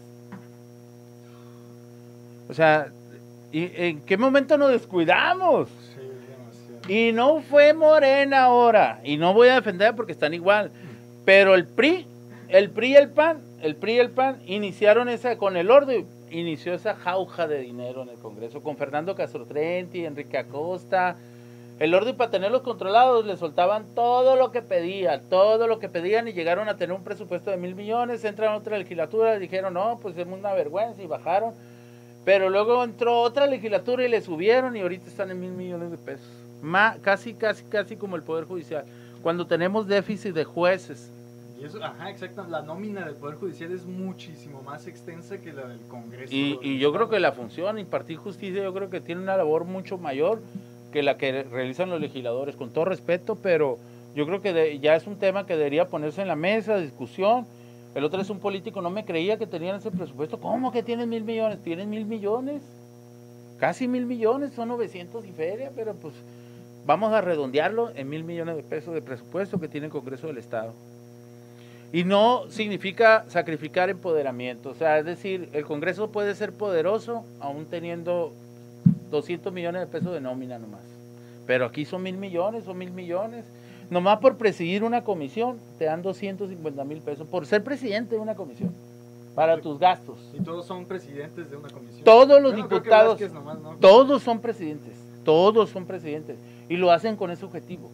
O sea, ¿y en qué momento nos descuidamos? Sí, demasiado. Y no fue Morena ahora. Y no voy a defender porque están igual. Pero el P R I, el P R I y el P A N, el P R I y el P A N iniciaron esa con el orden. Inició esa jauja de dinero en el Congreso con Fernando Castrotrenti, Enrique Acosta. El orden, para tenerlos controlados, le soltaban todo lo que pedía, todo lo que pedían y llegaron a tener un presupuesto de mil millones. Entran a otra legislatura y dijeron, no, pues es una vergüenza y bajaron. Pero luego entró otra legislatura y le subieron y ahorita están en mil millones de pesos. Más, casi, casi, casi como el Poder Judicial. Cuando tenemos déficit de jueces. Y eso, ajá, exacto, la nómina del Poder Judicial es muchísimo más extensa que la del Congreso. Y, y yo creo que la función, impartir justicia, yo creo que tiene una labor mucho mayor que la que realizan los legisladores, con todo respeto, pero yo creo que de, ya es un tema que debería ponerse en la mesa, discusión. El otro es un político, no me creía que tenían ese presupuesto. ¿Cómo que tienen mil millones? ¿Tienen mil millones? Casi mil millones, son novecientos y feria, pero pues vamos a redondearlo en mil millones de pesos de presupuesto que tiene el Congreso del Estado. Y no significa sacrificar empoderamiento, o sea, es decir, el Congreso puede ser poderoso aún teniendo doscientos millones de pesos de nómina nomás, pero aquí son mil millones, son mil millones. Nomás por presidir una comisión te dan doscientos cincuenta mil pesos por ser presidente de una comisión, para tus gastos. Y todos son presidentes de una comisión. Todos los Bueno, creo que diputados, Vázquez nomás, ¿no? todos son presidentes, todos son presidentes. Y lo hacen con ese objetivo,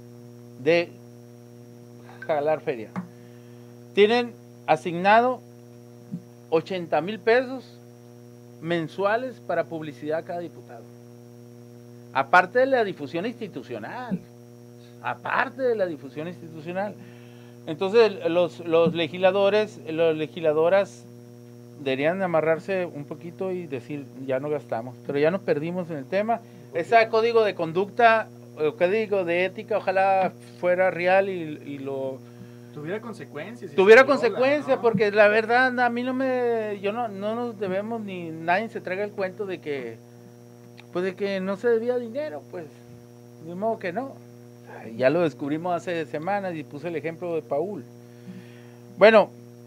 de jalar feria. Tienen asignado ochenta mil pesos mensuales para publicidad a cada diputado. Aparte de la difusión institucional. Aparte de la difusión institucional. Entonces los, los legisladores, las legisladoras deberían amarrarse un poquito y decir, ya no gastamos, pero ya nos perdimos en el tema. Ese código de conducta, o código de ética, ojalá fuera real y, y lo... Tuviera consecuencias. Tuviera consecuencias, ¿no? Porque la verdad, a mí no me... Yo no, no nos debemos, ni nadie se traiga el cuento de que... Pues de que no se debía dinero, pues. De modo que no. Ya lo descubrimos hace semanas y puse el ejemplo de Paul. Bueno,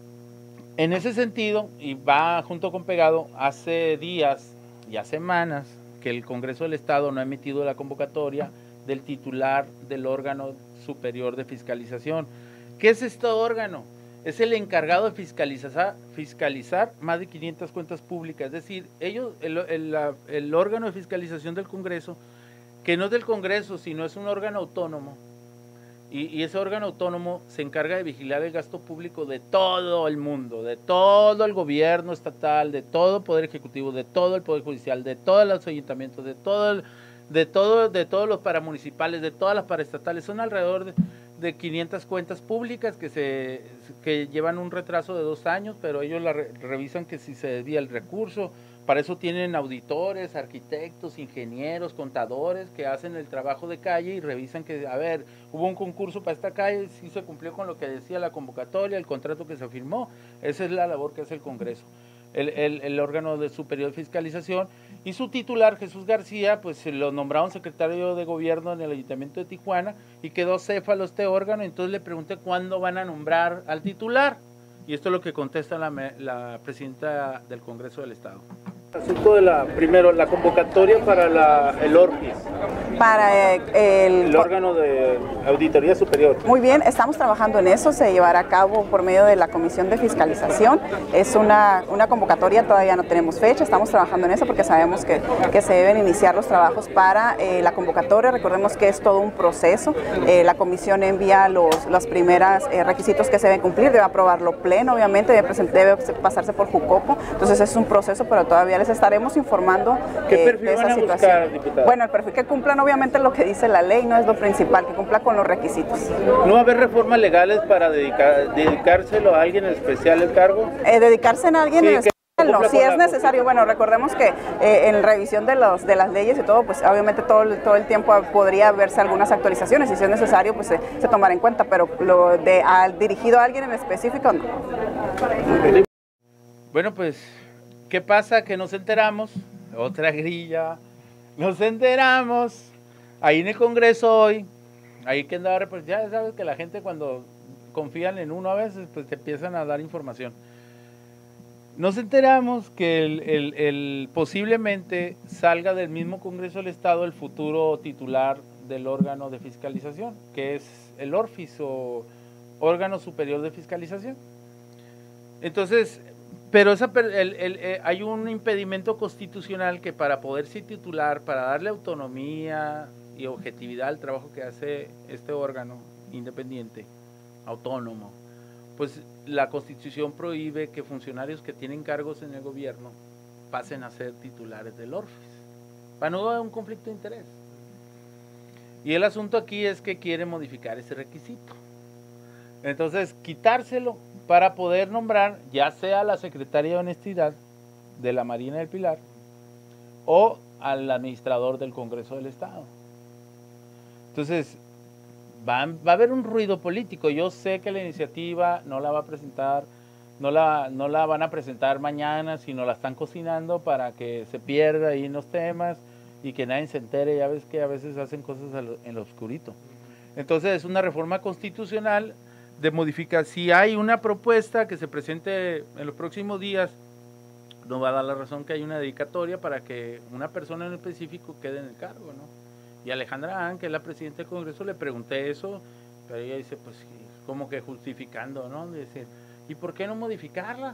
en ese sentido, y va junto con pegado, hace días, ya semanas, que el Congreso del Estado no ha emitido la convocatoria del titular del órgano superior de fiscalización. ¿Qué es este órgano? Es el encargado de fiscalizar, fiscalizar más de quinientas cuentas públicas. Es decir, ellos, el, el, la, el órgano de fiscalización del Congreso, que no es del Congreso, sino es un órgano autónomo, y, y ese órgano autónomo se encarga de vigilar el gasto público de todo el mundo, de todo el gobierno estatal, de todo el Poder Ejecutivo, de todo el Poder Judicial, de todos los ayuntamientos, de todo el, de todo, de todos los paramunicipales, de todas las paraestatales. Son alrededor de, de quinientas cuentas públicas que se que llevan un retraso de dos años, pero ellos la re, revisan que si se desvía el recurso. Para eso tienen auditores, arquitectos, ingenieros, contadores que hacen el trabajo de calle y revisan que, a ver, hubo un concurso para esta calle, si se cumplió con lo que decía la convocatoria, el contrato que se firmó. Esa es la labor que hace el Congreso, el, el, el órgano de superior de fiscalización. Y su titular, Jesús García, pues lo nombraron secretario de gobierno en el Ayuntamiento de Tijuana y quedó céfalo este órgano. Entonces le pregunté cuándo van a nombrar al titular. Y esto es lo que contesta la, la presidenta del Congreso del Estado. Asunto de la, primero, la convocatoria para la, el ORFIS. Para eh, el, el órgano de auditoría superior. Muy bien, estamos trabajando en eso, se llevará a cabo por medio de la Comisión de Fiscalización. Es una, una convocatoria, todavía no tenemos fecha, estamos trabajando en eso porque sabemos que, que se deben iniciar los trabajos para eh, la convocatoria. Recordemos que es todo un proceso, eh, la comisión envía los, los primeros eh, requisitos que se deben cumplir, debe aprobarlo pleno, obviamente, debe, debe pasarse por Jucopo, entonces es un proceso, pero todavía les estaremos informando ¿Qué eh, perfil de esa van a situación. buscar, diputada? Bueno, el perfil que cumplan obviamente lo que dice la ley, no es lo principal, que cumpla con los requisitos. ¿No va a haber reformas legales para dedicar, dedicárselo a alguien en especial el cargo? Eh, dedicarse a alguien sí, en especial. No, si es necesario, bueno, recordemos que eh, en revisión de los de las leyes y todo, pues obviamente todo, todo el tiempo podría verse algunas actualizaciones y si es necesario, pues se, se tomará en cuenta, pero lo de al, dirigido a alguien en específico, no. Bueno, pues, ¿qué pasa? Que nos enteramos, otra grilla, nos enteramos, ahí en el Congreso hoy, ahí que andaba, pues ya sabes que la gente cuando confían en uno a veces, pues te empiezan a dar información. Nos enteramos que el, el, el posiblemente salga del mismo Congreso del Estado el futuro titular del órgano de fiscalización, que es el ORFIS o órgano superior de fiscalización. Entonces, pero esa, el, el, el, hay un impedimento constitucional que para poder ser titular, para darle autonomía y objetividad al trabajo que hace este órgano independiente, autónomo, pues la Constitución prohíbe que funcionarios que tienen cargos en el gobierno pasen a ser titulares del ORFIS, para no haber un conflicto de interés. Y el asunto aquí es que quiere modificar ese requisito. Entonces, quitárselo para poder nombrar ya sea a la Secretaría de Honestidad de la Marina del Pilar o al administrador del Congreso del Estado. Entonces, va, va a haber un ruido político. Yo sé que la iniciativa no la va a presentar, no la, no la van a presentar mañana, sino la están cocinando para que se pierda ahí en los temas y que nadie se entere. Ya ves que a veces hacen cosas en lo oscurito. Entonces, es una reforma constitucional de modificar. Si hay una propuesta que se presente en los próximos días, nos va a dar la razón que hay una dedicatoria para que una persona en específico quede en el cargo, ¿no? Y Alejandra An, que es la presidenta del Congreso, le pregunté eso, pero ella dice, pues, como que justificando, ¿no? Dice, ¿y por qué no modificarla?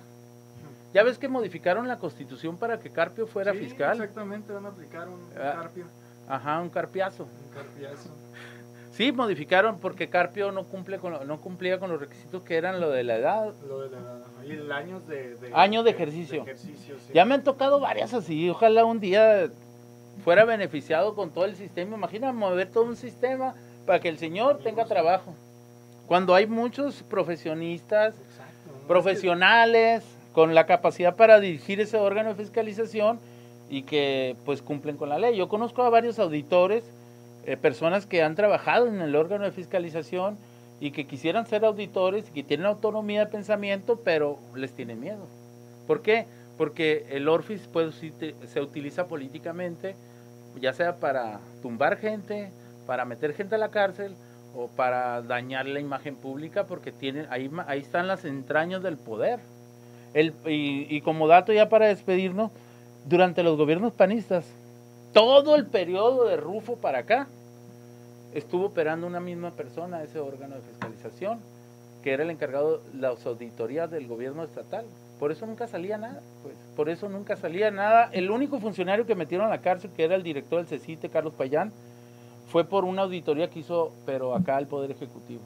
Ya ves que modificaron la Constitución para que Carpio fuera sí, fiscal. Exactamente, van a aplicar un, un Ah, Carpio. Ajá, un carpiazo. Un carpiazo. Sí, modificaron porque Carpio no cumple con lo- no cumplía con los requisitos que eran lo de la edad. Lo de la edad, ajá. Y el año de, de, Años de ejercicio. de ejercicio, sí. Ya me han tocado varias así, ojalá un día fuera beneficiado con todo el sistema. Imagina mover todo un sistema para que el señor tenga trabajo. Cuando hay muchos profesionistas, Exacto, ¿no? profesionales, con la capacidad para dirigir ese órgano de fiscalización y que pues cumplen con la ley. Yo conozco a varios auditores, eh, personas que han trabajado en el órgano de fiscalización y que quisieran ser auditores y que tienen autonomía de pensamiento, pero les tienen miedo. ¿Por qué? Porque el ORFIS pues, se utiliza políticamente, ya sea para tumbar gente, para meter gente a la cárcel o para dañar la imagen pública, porque tienen, ahí, ahí están las entrañas del poder. El, y, y como dato ya para despedirnos, durante los gobiernos panistas, todo el periodo de Rufo para acá, estuvo operando una misma persona, ese órgano de fiscalización, que era el encargado de las auditorías del gobierno estatal. Por eso nunca salía nada, pues, por eso nunca salía nada. El único funcionario que metieron a la cárcel, que era el director del CECITE, Carlos Payán, fue por una auditoría que hizo, pero acá el Poder Ejecutivo.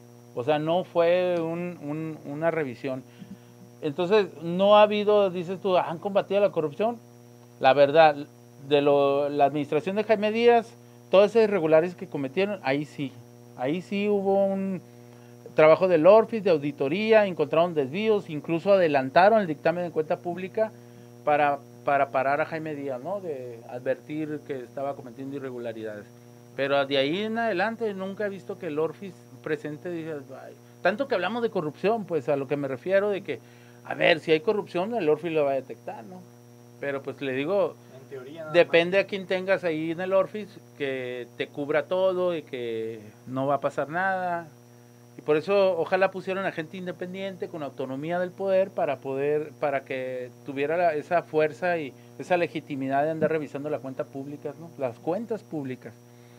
O sea, no fue un, un, una revisión. Entonces, no ha habido, dices tú, ¿han combatido la corrupción? La verdad, de lo, la administración de Jaime Díaz, todas esas irregularidades que cometieron, ahí sí, ahí sí hubo un trabajo del ORFIS, de auditoría, encontraron desvíos, incluso adelantaron el dictamen de cuenta pública para, para parar a Jaime Díaz, ¿no? De advertir que estaba cometiendo irregularidades. Pero de ahí en adelante nunca he visto que el ORFIS presente, dice, tanto que hablamos de corrupción, pues a lo que me refiero de que, a ver, si hay corrupción, el ORFIS lo va a detectar, ¿no? Pero pues le digo, En teoría, nada depende a quién tengas ahí en el ORFIS, que te cubra todo y que no va a pasar nada. Y por eso ojalá pusieran a gente independiente, con autonomía del poder, para poder, para que tuviera la- esa fuerza y esa legitimidad de andar revisando las cuentas públicas, ¿no? Las cuentas públicas.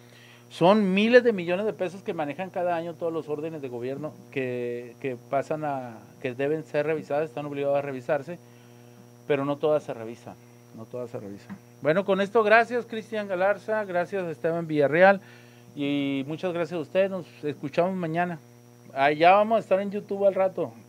Son miles de millones de pesos que manejan cada año todos los órdenes de gobierno que, que pasan a, que deben ser revisadas, están obligados a revisarse, pero no todas se revisan, no todas se revisan. Bueno, con esto gracias Cristian Galarza, gracias Esteban Villarreal y muchas gracias a ustedes, nos escuchamos mañana. Allá vamos a estar en YouTube al rato.